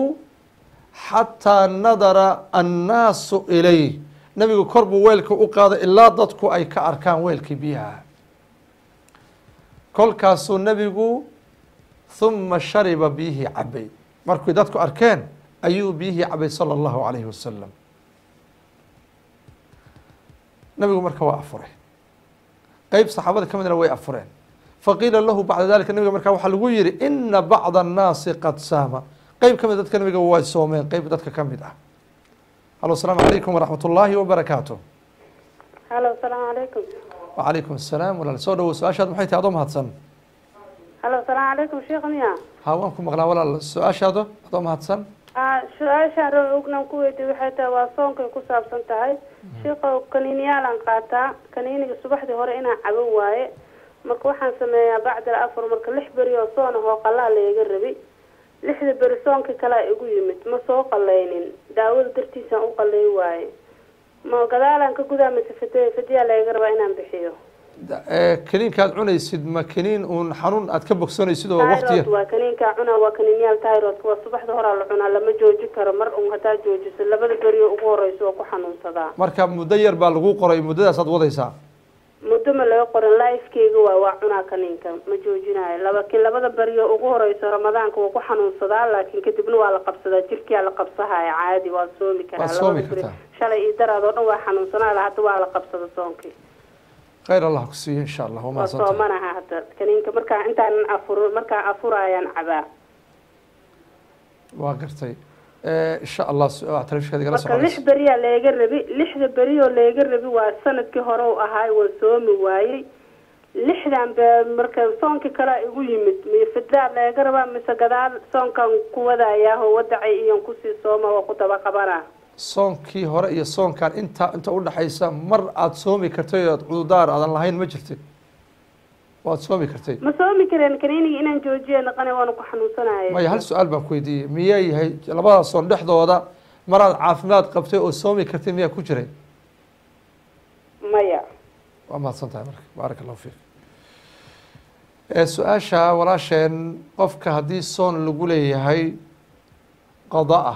xataa nadara annaasu ilayh. nabigu kor buu weelka u qaaday ilaa dadku ay ka arkaan weelkii biyaha. kolkaasuu nabigu huma shariba biyihii cabay. markuy dadku arkeen ayuu biyihii cabay sala allahu alayhi wasalam. nabigu marka waa afuray. qeyb saxaabada ka midna way afureen. faqiila lahu bacda dalika nabiga markaa waxaa lagu yihi ina bacda annaasi qad saama. qeyb ka mid dadka nabiga way soomeen qeyb dadka ka mid ah. halo asalaamu calaykum waraxmat ullaahi wabarakaatu. halo asalaamu calaykum. wacalaykum asalaam walaal soo dhawow su-aashaad maxay tahay adoo mahadsan. هلا السلام عليكم شيخ ميا ها waan ku maqlaa walaal su-aashaada adoo mahadsan su-aashaan raba ognan ku weydiiy waxay tahay waa soonkay ku saabsan tahay sheekhow kaniiniyaalan qaataa kaniiniga subaxdii hore inaan cabo waaye marka waxaan sameeyaa bacdal afar marka lix beri oo soon ahoo qalaa layga rabi lixda beri soonka kalea igu yimid ma soo qalaynin daawada dartiisaan u qalay waaye ma gadaalaan ka gudaa mise fid fidyaa layga rabaa inaan bixiyo kaniinkaad cunaysid ma kaniin uun xanuun aad ka bogsanaysid oo waqtiga waa kaniinkaa cunaa waa kaniinyaal tayroodka waa subaxda horaa la cunaa lama jooji karo mar un hadaa joojiso labada beriyo ugu horeyso waa ku xanuunsadaa marka muddo yar baa lagu qoray muddadaasaad wadaysaa muddo ma laga qorin lifekeyga waa waa cunaa kaniinka ma joojinayo laakiin labada beriyo ugu horeyso ramadaanka waa ku xanuunsadaa laakiin kadibna waa la qabsadaa jirkiyaa la qabsahaya caadi waa soomi karaa waa soomi kartaa shalay iyo daraad oo dhan waa xanuunsanaa hadda waa la qabsada soonkii khayr allah ku siiyo insha allah waa soomanaha hadda kaniinka markaa intaanan afur markaa afurayaan cabaa waa gartay insha allah telefishinka igala marka lix beriyaa leega rabi lixda beriyoo leega rabi waa sanadkii hore u ahaay waa soomi waayey lixdan be marka soonkii kalea igu yimid miyo fidaa leega rabaa mise gadaal soonkan ku wadayaaho wadacay iyon kusii sooma waa ku daba qabanaa soonkii hore iyo soonkan inta inta udhaxaysa mar aada soomi kartay oad cududaar aadan lahayn ma jirtid waad soomi kartay ma soomi kareen kaniiniga inaan joojiya naqana waana ku xanuunsanaya maya hal su-aal baan ku weydiiyey miyaa yahay labada soon dhexdooda maraad caafimaad qabtay oo soomi kartay miyaa ku jiray maya waa mahadsan tahay marka baarak allahu fiik su-aasha walaasheen qofka haddii soon lagu leeyahay qada ah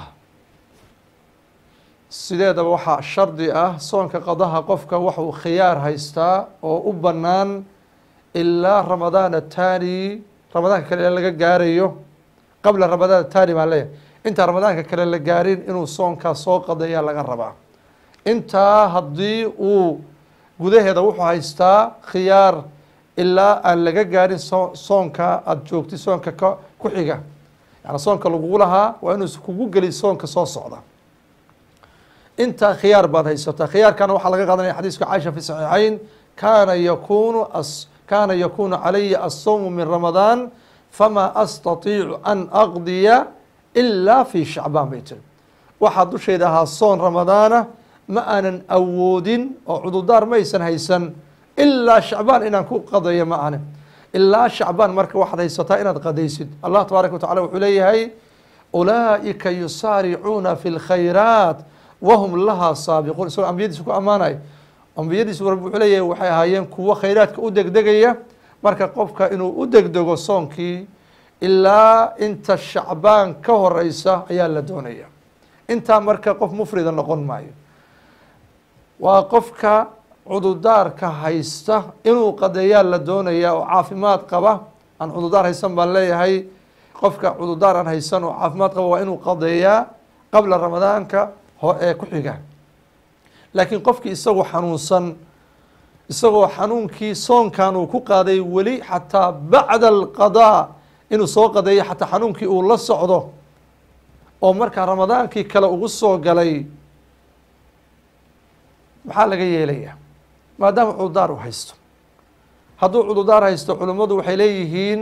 sideedaba waxaa shardi ah soonka qadaha qofka waxuu khiyaar haystaa oo u bannaan ilaa ramadaan atani ramadaanka kale laga gaarayo qabla ramadaan atani baan leeyahay intaa ramadaanka kale la gaarin inuu soonkaa soo qadeeyaa laga rabaa intaa haddii uu gudaheeda wuxuu haystaa khiyaar ilaa aan laga gaarin so soonka aada joogtid soonka ka ku xiga yani soonka lagugu lahaa waa inuu kugu geli soonka soo socda intaa khiyaar baad haysataa khiyaarkana waxaa laga qaadanaya xadiiska caaisha fi saxiixayn kaana yakunu kaana yakunu calaya asawmu min ramadaan famaa astatiicu an aqdiya ilaa fi shacbaan bay tiri waxaa dushayda ahaa soon ramadaana ma aanan awoodin oo cududaar maysan haysan ilaa shacbaan inaan ku qadeeyo ma ahanin ilaa shacbaan marka waxaad haysataa inaad qadaysid allah tabaaraka wa tacala wuxuu leeyahay ulaa'ika yusaaricuuna fi lkhayraat wahum lahaa saabiquun isagoo ambiyadiisa ku ammaanayo ambiyadiisu rabbi wuxuu leeyahay waxay ahaayeen kuwo khayraadka u degdegaya marka qofka inuu u degdego soonkii ilaa inta shacbaan ka horeysa ayaa la doonaya intaa marka qof mufrida noqon maayo waa qofka cududaarka haysta inuu qadeeyaa la doonaya oo caafimaad qaba aan cududaar haysan baan leeyahay qofka cududaar aan haysan oo caafimaad qaba waa inuu qadeeyaa qabla ramadaanka ee ku xiga laakiin qofkii isagoo xanuunsan isagoo xanuunkii soonkan uu ku qaaday weli xataa bacda alqadaa inuu soo qadeeyo xataa xanuunkii uu la socdo oo markaa ramadaankii kale ugu soo galay maxaa laga yeelayaa maadaama cududaar uu haysto hadduu cududaar haysto culimmadu waxay leeyihiin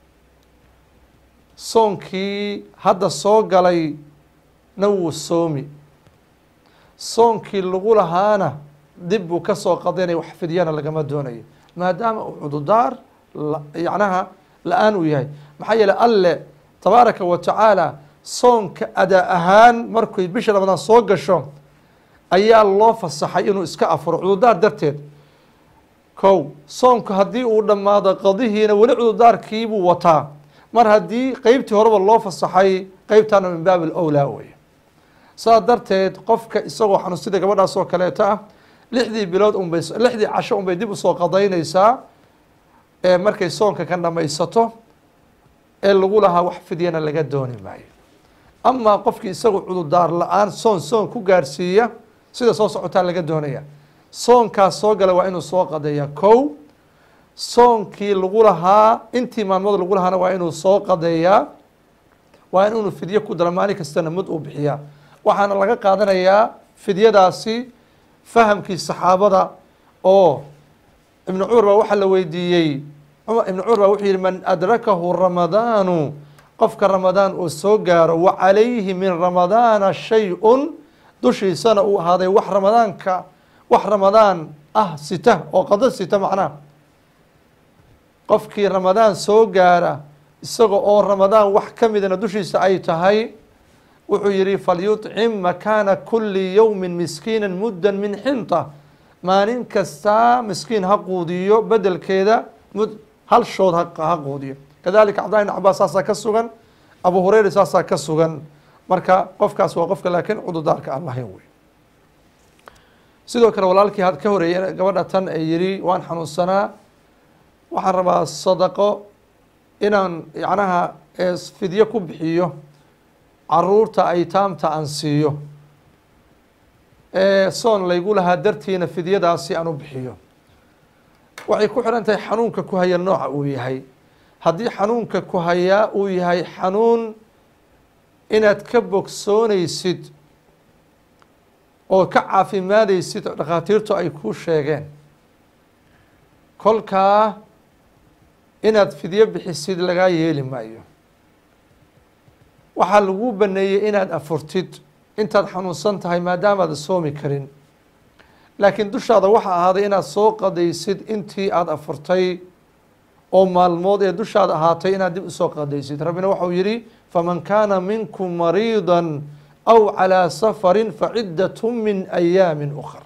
soonkii hadda soo galay na wuu soomi soonkii lagu lahaana dib buu ka soo qadanaya wax fidyana lagama doonayo maadaama uu cududaar yacnaha la-aan uu yahay maxaa yeeley alle tabaaraka wa tacaala soonka adaa ahaan markuy bisha ramadaan soo gasho ayaa loo fasaxay inuu iska afuro cududaar darteed kow soonku haddii uu dhammaado qadihiina weli cududaarkiibuu wataa mar haddii qeybtii horeba loo fasaxay qeybtaana min baabi alowlaa wey saas darteed qofka isagoo xanuunsida gabadhaas oo kaleeto ah lixdii bilood unbay lixdii casho unbay dib usoo qadaynaysaa ee markay soonka ka dhamaysato ee lagu lahaa wax fidyana laga dooni maayo amaa qofkii isagu cududaar la-aan soon soon ku gaarsiiya sida soo socotaa laga doonaya soonkaas soo gala waa inuu soo qadeeya kow soonkii lagu lahaa intii maalmood lagu lahaana waa inuu soo qadeeyaa waa inuu fidyo ku dara maalin kastana mud uu bixiyaa waxaana laga qaadanayaa fidyadaasi fahamkii saxaabada oo ibnu cumar baa waxaa la weydiiyey ibn cumar baa wuxuu yihi man adrakahu ramadaanu qofka ramadaan uu soo gaaro wa calayhi min ramadaana shay-un dushiisana uu ahaaday wax ramadaanka wax ramadaan ah sita oo qado sita macnaha qofkii ramadaan soo gaara isaga oo ramadaan wax ka midana dushiisa ay tahay wuxuu yihi falyuطcim makaana kuli yowmi miskiina muddan min xinta maalin kastaa miskiin ha quudiyo bedelkeeda mud hal shood ha quudiyo kadalika cabdillah ibn cabaas saasaa ka sugan abu hurayra saasaa ka sugan marka qofkaas waa qofka laakiin cudurdaarka aan lahayn wey sidoo kale walaalkii had ka horeeyay gabadha tan ay yihi waan xanuunsanaa waxaan rabaa sadaqo inaan yacnaha fidyo ku bixiyo caruurta aytaamta aan siiyo soon laygu lahaa dartiina fidyadaasi aan u bixiyo waxay ku xihan tahay xanuunka ku haya nooca uu yahay haddii xanuunka ku hayaa uu yahay xanuun inaad ka bogsoonaysid oo ka caafimaadaysid dhakhaatiirtu ay kuu sheegeen kolkaa inaad fidyo bixisid lagaa yeeli maayo waxaa lagu baneeyey inaad afurtid intaad xanuunsan tahay maadaamaad soomi karin laakiin dushaada waxa ahaaday inaad soo qadaysid intii aada afurtay oo maalmood ee dushaada ahaatay inaad dib usoo qadaysid rabbina waxau yihi faman kaana minkum mariida aw calىa safari faciddat min ayaami ukar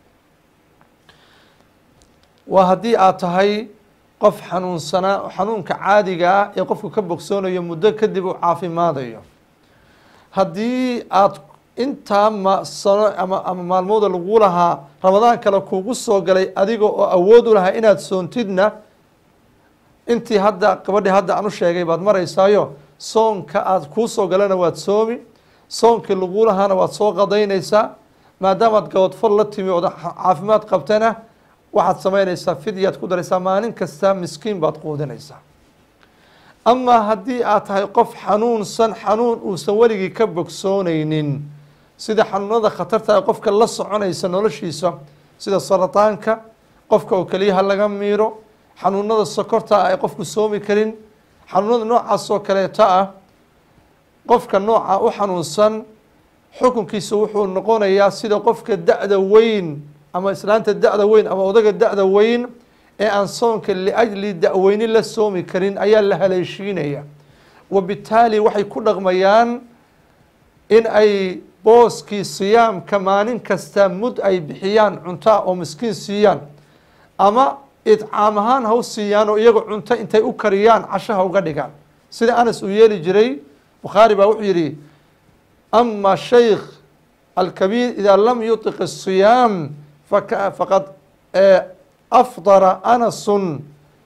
waa haddii aad tahay qof xanuunsanaa xanuunka caadiga ah ee qofku ka bogsoonayo muddo kadib uu caafimaadayo haddii aad intaa ma sano ama ama maalmooda lagu lahaa ramadaan kale kuugu soo galay adiga oo awood u lahaa inaad soontidna intii hadda gabadhii hadda aan u sheegay baad maraysaayo soonka aad kuu soo galana waad soomi soonkii lagu lahaana waad soo qadaynaysaa maadaamaad gabadfal la timi ood caafimaad qabtana waxaad samaynaysaa fidyaad ku daraysaa maalin kasta miskiin baad quudinaysaa amaa haddii aad tahay qof xanuunsan xanuun uusan weligii ka bogsoonaynin sida xanuunada khatarta qofka la soconaysa noloshiisa sida sarataanka qofka oo keliyaha laga miiro xanuunada sokorta ay qofku soomi karin xanuunada noocaas oo kaleeta ah qofka nooca u xanuunsan xukunkiisa wuxuu noqonayaa sida qofka da-da weyn ama islaanta da-da weyn ama odaga da-da weyn ee aan soonka liajli da-weyni la soomi karin ayaa la haleeshiinaya wabitaali waxay ku dhaqmayaan in ay booskii siyaamka maalin kasta mud ay bixiyaan cunta oo miskiin siiyaan ama idcaam ahaan ha u siiyaan oo iyaga cunto intay u kariyaan cashaha uga dhigaan sida anas uu yeeli jiray bukhaari baa wuxuu yihi ama shaykh alkabiir idaa lam yutiq الsiyaam faqad afdara anasun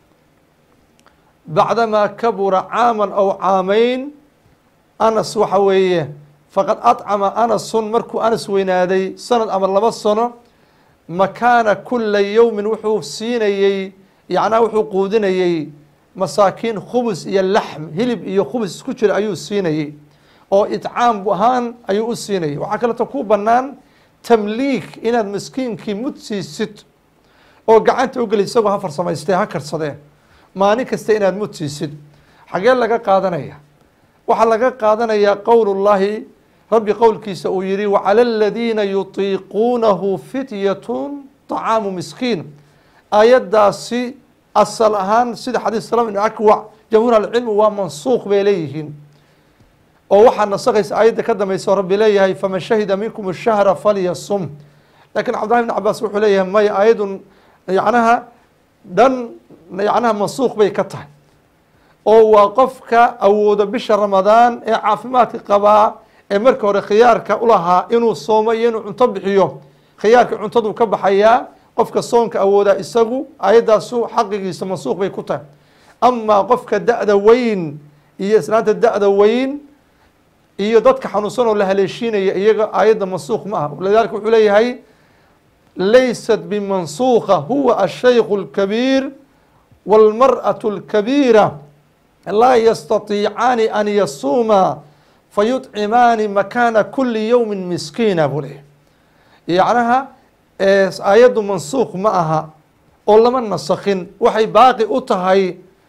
bacdamaa kabura caaman aw caamayn anas waxa weeye faqad acama anasun markuu anas weynaaday sanad ama laba sano makaana kula yowmin wuxuu siinayey yacnaa wuxuu quudinayey masaakiin khubus iyo laxm hilib iyo khubus isku jira ayuu siinayey oo idcaam ahaan ayuu u siinayay waxaa kaleeto ku banaan tamliik inaad miskiinkii mud siisid oo gacanta ugeli isagoo ha farsamaystee ha karsadee maalin kasta inaad mud siisid xagee laga qaadanaya waxaa laga qaadanayaa qowlullaahi rabbi qowlkiisa uu yihi wacala aladiina yutiiquunahu fityatun طacaamu miskiin aayaddaasi asal ahaan sida xadiis salam ibn akwac jamhuur ahlicilmi waa mansuuq bay leeyihiin oo waxaa nasakaysa aayadda ka dambaysa oo rabbi leeyahay faman shahida minkum الshahra falyasum lakin cabdillahi ibn cabaas wuxuu leeyahay maya aayadun yacnaha dhan yacnaha mansuuq bay ka tahay oo waa qofka awooda bisha ramadaan ee caafimaadka qabaa ee marka hore khiyaarka ulahaa inuu soomo iyo inuu cunto bixiyo khiyaarka cuntaduu ka baxayaa qofka soonka awoodaa isagu ayaddaasu xaqigiisa mansuuq bay ku tahay amaa qofka da-da weyn iyo islaanta da-da weyn iyo dadka xanuunsan oo la haleeshiinaya iyaga aayadda mansuuq ma aha lidalika wuxuu leeyahay laysat bimansuuqa huwa ashayku اlkabiir wاlmarأaة اlkabiira laa yastatiicaani an yasuuma fayuطcimaani makaana kuli yowmi miskiina buu leeyahy yacnaha aayaddu mansuuq ma aha oo lama nasakin waxay baaqi u tahay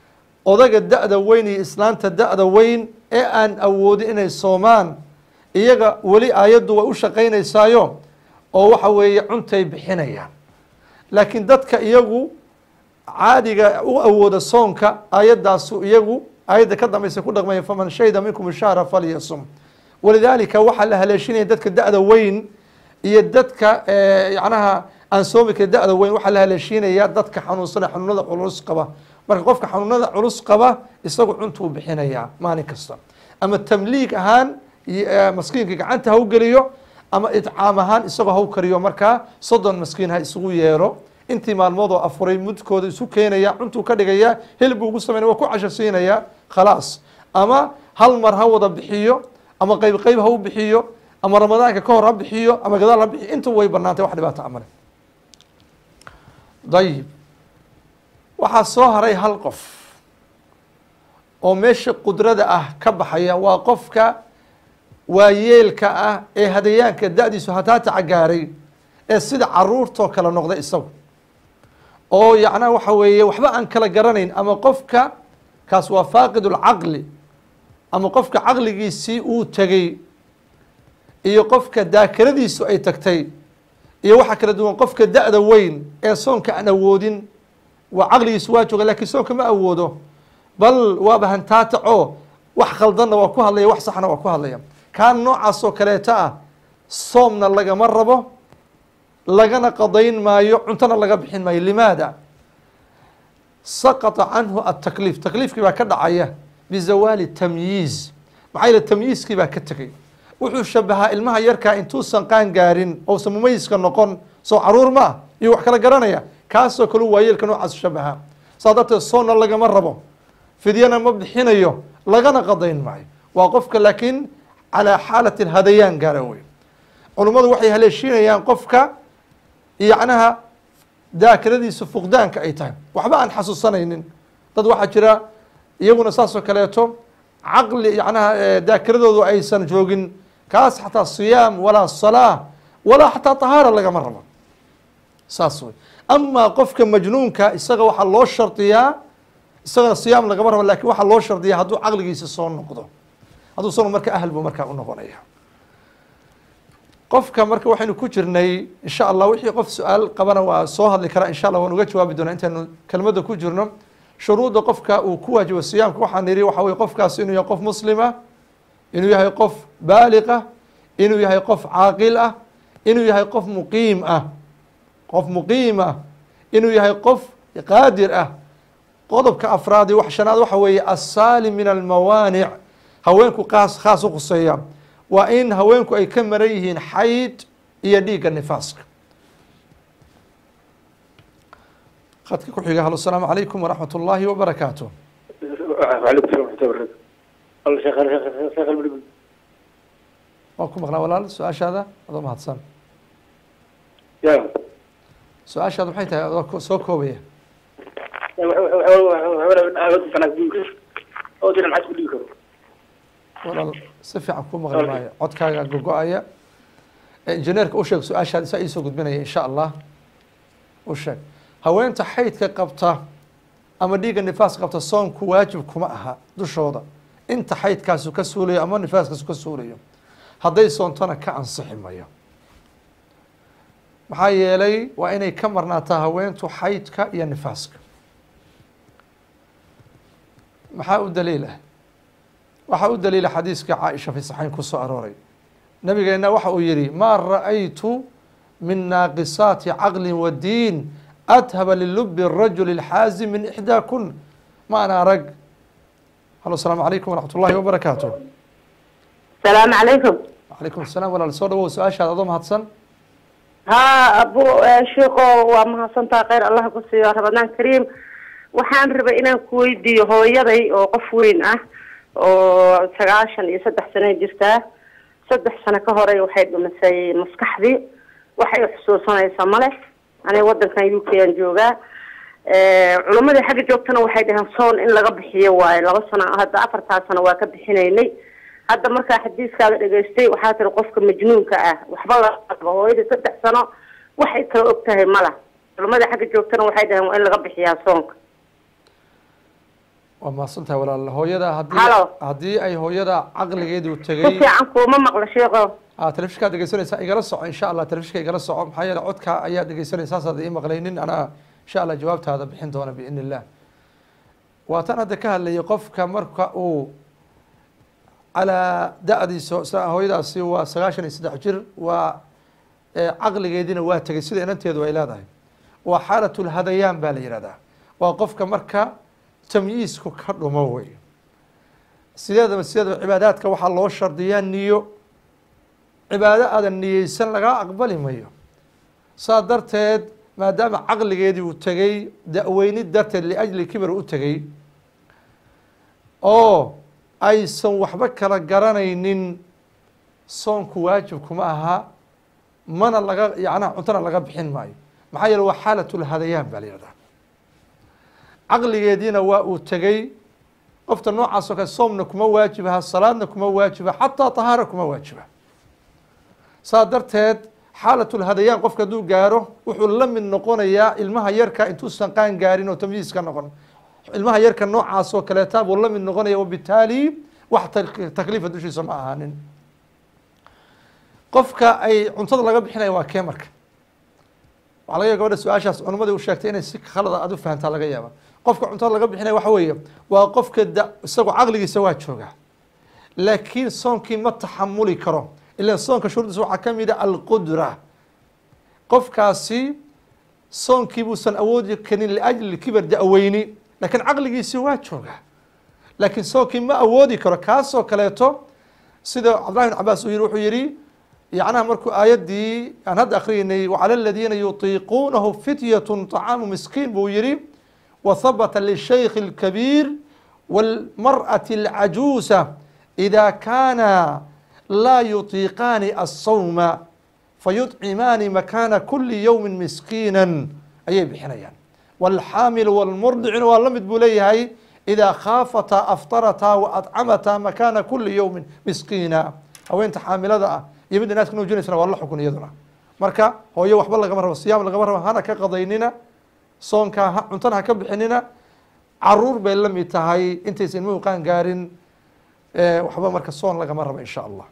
odaga da-da weyn iyo islaanta da-da weyn ee aan awoodin inay soomaan iyaga weli aayaddu way u shaqaynaysaayo oo waxa weeye cuntay bixinayaan. laakiin dadka iyagu caadiga u awooda soonka aayadaasu iyagu aayadda ka dambaysa ku dhaqmaya faman shahida minkum shahra falyasum. walidaalika waxaa la haleeshinaya dadka da-da weyn iyo dadka yacnaha aan soomi karin da-da weyn waxaa la haleeshiinaya dadka xanuunsana xanuunada culus qaba. marka qofka xanuunada culus qaba isagu cuntuu bixinayaa maalin kasta, ama tamliig ahaan maskiinka gacanta ha u geliyo ama idcaam ahaan isagoo ha u kariyo. markaa soddon maskiin ha isugu yeero intii maalmood oo afuray mudkooda isu keenaya, cuntuu ka dhigaya, hilib buu ugu sameynaya, waa ku casho siinaya khalaas. ama hal mar ha wada bixiyo, ama qayb qayb ha u bixiyo, ama ramadaanka ka hor ha bixiyo, ama gadaal ha bixiyo, inta way banaantay, wax dhibaato amale. dayib, waxaa soo haray hal qof oo meesha qudrada ah ka baxaya, waa qofka waayeelka ah ee hadayaanka da-diisu hataataca gaaray ee sida caruurtoo kale noqday isagu, oo yacnaha waxa weeye waxba aan kala garanayn, ama qofka kaas waa faaqid ulcaqli, ama qofka caqligiisii uu tegey, iyo qofka daakaradiisu ay tagtay, iyo waxaa kala duwan qofka da-da weyn ee soonka aan awoodin. waa caqligiisu waa jooga lakiin soonka ma awoodo, bal waaba hantaataco wax khaldanna waa ku hadlaya, wax saxna waa ku hadlaya. kaan noocaas oo kaleeta ah soomna lagama rabo, lagana qadayn maayo, cuntona laga bixin maayo. limaada? saqata canhu atakliif, takliifkii baa ka dhacaya bizawaali tamyiiz. maxaa yeele tamyiizkii baa ka tegey. wuxuu shabahaa ilmaha yarkaa intuusan qaan gaarin ousan mumayiska noqon, soo caruur ma ah iyo wax kala garanaya, kaasoo kale waayeelka noocaas shabaha. saa darteed soonna lagama rabo, fidyana ma bixinayo, lagana qadayn maayo. waa qofka laakiin calaa xaalati hadayaan gaara wey. culummadu waxay haleeshiinayaan qofka yacnaha daakaradiisa fuqdaanka ay tahay, waxba aan xasuusanaynin. dad waxaa jira iyaguna saasoo kaleeto caqli yacnaha daakaradoodu aysan joogin, kaas xataa siyaam walaa salaa walaa xataa tahaara lagama rabo. saas wey. amaa qofka majnuunka isaga waxaa loo shardiyaa, isagana siyaam lagama rabo, lakin waxaa loo shardiyaa hadduu caqligiisa soo noqdo, hadduu soo marka ahl buu markaa u noqonaya. qofka marka waxaynu ku jirnay insha allah, wixii qof su-aal qabana waa soo hadli karaa insha allah, waan uga jawaabi doonaa intaynu kelmadda ku jirno. shuruudda qofka uu ku waajibo siyaamka waxaan niri waxa weye qofkaas inuu yahay qof muslima, inuu yahay qof baaliqa, inuu yahay qof caaqil ah, inuu yahay qof muqiim ah, qof muqiim ah, inuu yahay qof qaadir ah. qodobka afraad iyo wax shanaad waxa weeye asaalim min almawaanic, haweenku qaas khaas u khuseeya, waa in haweenku ay ka maran yihiin xayd iyo dhiigga nifaaska. khadka ku xiga. halo, asalaamu calaykum waraxmat ullaahi wabarakaatu. وعليكم السلام ورحمة الله وبركاته. الله شيخ شيخ شيخ المدبل. waan ku maqlaa walaal, su-aashaada adoo mahadsan. يا. su-aashaada maxay tahay adoo soo koobaya? walaal si fiican ku maqli maayo, codkaaga gogo-aya. injineerka u sheeg su-aashaada, isaa iisoo gudbinaya insha allah. u sheeg. haweenta xaydka qabta ama dhiigga nifaas qabta soonku waajib kuma aha dushooda inta xaydkaasu ka suulayo ama nifaaskaasu ka suulayo. hadday soontona ka ansixi mayo, maxaa yeelay waa inay ka marnaataa haweentu xaydka iyo nifaaska. maxaa u daliil ah? waxaa u daliila xadiiska caaisha fi saxayn ku soo arooray. nabigeena waxa uu yihi maa ra'aytu min naaqisaati caqlin wa diin adhaba lilubi rajuli اlxaazim min ixdaa kun. ma ana arag. halo, asalaamu calaykum waraxmat ullahi wabarakaatu. السلام عليكم. وعليكم السلام walaal soo dhawow, su-aashaada adoo mahadsan. ها أبو شيخو ومحسنتا خير الله كسيو رمضان كريم. waxaan rabay inaan ku weydiiyo hooyaday oo qof weyn ah oo sagaashan iyo saddex sano jirtaa. saddex sano ka horay waxay dhumisay maskaxdii, waxay xusuusanaysaa male. aniga wadankan U K aan joogaa. culumadii xagga joogtana waxay dhaheen soon in laga bixiyo waaye laba sano, hadda afartaa sano waa ka bixinaynay. hadda markaa xadiiskaaga dhegaystay waxaa tiri qofka majnuunka ah waxba la qabo, hooyadii saddex sano waxay kala og tahay mala. culumadii xagga joogtana waxay dhaheen waa in laga bixiyaa soonka. waa mahadsantahay walaal hooyada haddii Halo. haddii ay hooyada caqligeedu si tegay fiican kuuma maqlo sheekho aa telefishinkaad dhegeysanaysaa igala soco insha allah telefishinka igala soco maxaa yeele codka ayaa dhegeysanaysaa saasaad ii maqlaynin anaa insha allah jawaabtaada bixin doona biidn illah waa tan hadda ka hadlayay qofka marka uu calaa da-diisa sa- hooyadaasi waa sagaashan iyo saddex jir waa ee, caqligeediina waa tegay sida inanteedu ay leedahay waa xaalatulhadayaan baa la yihahdaa waa qofka marka tamyiisku ka dhumo wey sideedaba sideedaba cibaadaadka waxaa loo shardiyaa niyo cibaado aadan niyeysan lagaa aqbali mayo saa darteed maadaama caqligeedii uu tegey da-weyni darteed liajli kibar u tegey oo aysan waxba kala garanaynin soonku waajibkuma aha mana laga yacnaha cuntona laga bixin maayo maxaa yeele waa xaalatulhadayaan baa la yihahdaa caqligeediina waa uu tegey qofta noocaas oo kale soomna kuma waajibaha salaadna kuma waajiba xataa tahaara kuma waajiba saa darteed xaalatulhadayaan qofka hadduu gaaro wuxuu la mid noqonayaa ilmaha yarka intuusan qaan gaarin oo tamyiis ka noqon ilmaha yarka noocaas oo kaleeta buu la mid noqonaya wabitaali wax tak- takliifa dushiisa ma ahaanin qofka ay cuntada laga bixinaya waa kee marka waxaa laga yaaba gabadha su-aashaas culimadii u sheegtay inay si khalada aad u fahantaa laga yaaba qofka cuntada laga bixinaya waxa weeye waa qofka da isagoo caqligiisa waa joogaa laakiin soonkii ma taxamuli karo ilan soonka shuruuddiisa waxaa ka mid a alqudra qofkaasi soonkii buusan awoodi karin liajli kibar da-weyni laakiin caqligiisii waa joogaa laakiin soonkii ma awoodi karo kaasoo kaleeto sida cabdillahi bin cabaas uu yihi wuxuu yihi yacnaha markuu aayaddii aan hadda akriynay wacala aladiina yutiiquunahu fityatun طacaamu miskiin buu yihi وثبت للشيخ الكبير والمرأة العجوزة إذا كانا لا يطيقان الصوم فيطعمان مكان كل يوم مسكينا أي بحنيان والحامل والمرضع واللمد بليهي إذا خافتا أفطرتا وأطعمتا مكان كل يوم مسكينا أو أنت حامل هذا يبدأ الناس كانوا جنسنا والله حكون يدنا مركا هو يوحب الله قمر والصيام القمر هنا كقضيننا soonkaa cuntana ha ka bixinina caruur bay la mid tahay intaysa ilmuhu qaan gaarin waxba marka soon lagama rabo insha allah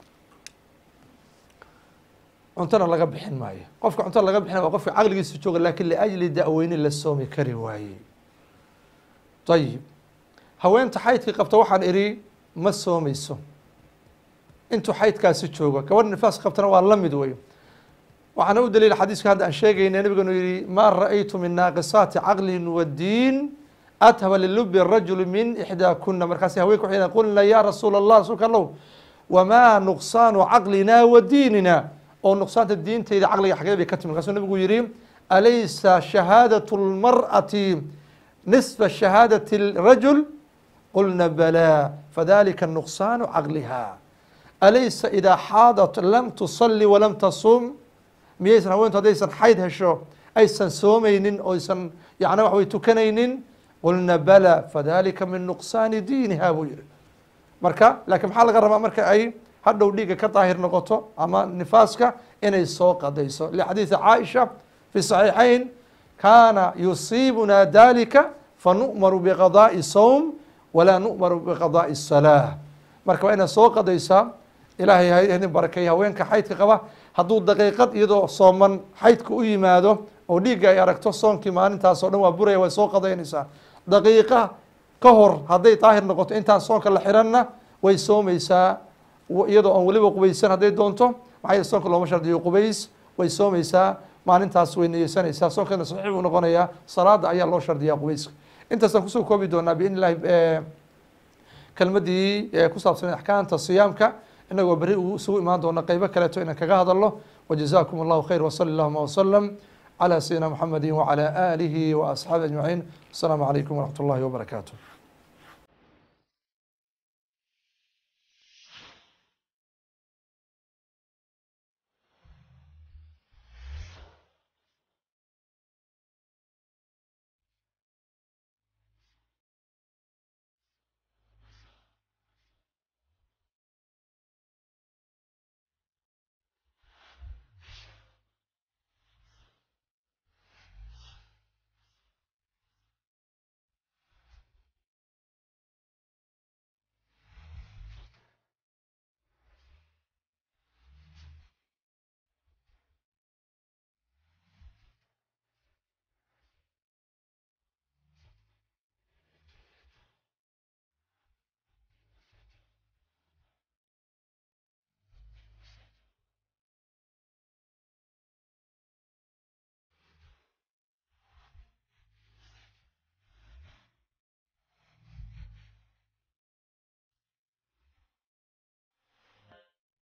cuntana laga bixin maayo qofka cuntada laga bixinaya waa qofka caqligiisa jooga laakiin liajli da-weyni la soomi kari waayey ayib haweenta xaydkii qabta waxaan idhi ma soomeyso intuu xaydkaasi joogo gabadh nifaas qabtana waa la mid wey waxaana u daliila xadiiska hadda aan sheegayna nabiganu yihi ma ra-aytu min naaqisaati caqlin wadiin athaba lilubi rajuli min ixdaa kuna markaasi haweenka waxay qulna ya rasuula allah rasuulka allow wamaa nuqsaanu caqlina wa diinina oo nuqsaanta diintayda caqliga xagee bay ka timi markaasuu nabigu yihi alaysa shahaadatu lmar'ati nisfa shahaadati rajul qulna balaa fadalika nuqsaanu caqliha alaysa idaa xaadat lam tusalli walam tasum miyaysan haweentu haddaysan xayd hesho aysan soomeynin oysan yani wax way tukanaynin qulna bala fadalika min nuqsaani diiniha buu yihi marka laakiin maxaa laga rabaa marka ay hadhow dhiigga ka daahir noqoto ama nifaaska inay soo qadayso lixadiisi caaisha fi saxiixayn kaana yusiibuna dalika fanu'maru biqadaa'i sowm walaa nu'maru biqadaa'i salaa marka waa inaad soo qadaysaa ilaahay ha idin barakeeya haweenka xaydka qaba hadduu daqiiqad iyadoo sooman xaydka u yimaado oo dhiigga ay aragto soonkii maalintaas oo dhan waa buraya way soo qadaynaysaa daqiiqa ka hor hadday daahir noqoto intaan soonka la xiranna way soomeysaa iyadoo aan weliba qubaysan hadday doonto maxaa yeele soonka looma shardiyo qubays way soomeysaa maalintaas way niyeysanaysaa soonkeena saxiix buu noqonayaa salaada ayaa loo shardiyaa qubayska intaasaan kusoo koobi doonaa biidni illahi kelmadii ku saabsan axkaamta siyaamka inagoo beri isugu imaan doona qeybo kaleeto inaan kaga hadalno wajazakum allahu khayr wasali allahuma wasalam calى sayidina mxamedi wacalى alihi waasxaabi ajmaciin asalaamu calaykum waraxmat اllahi wabarakaatu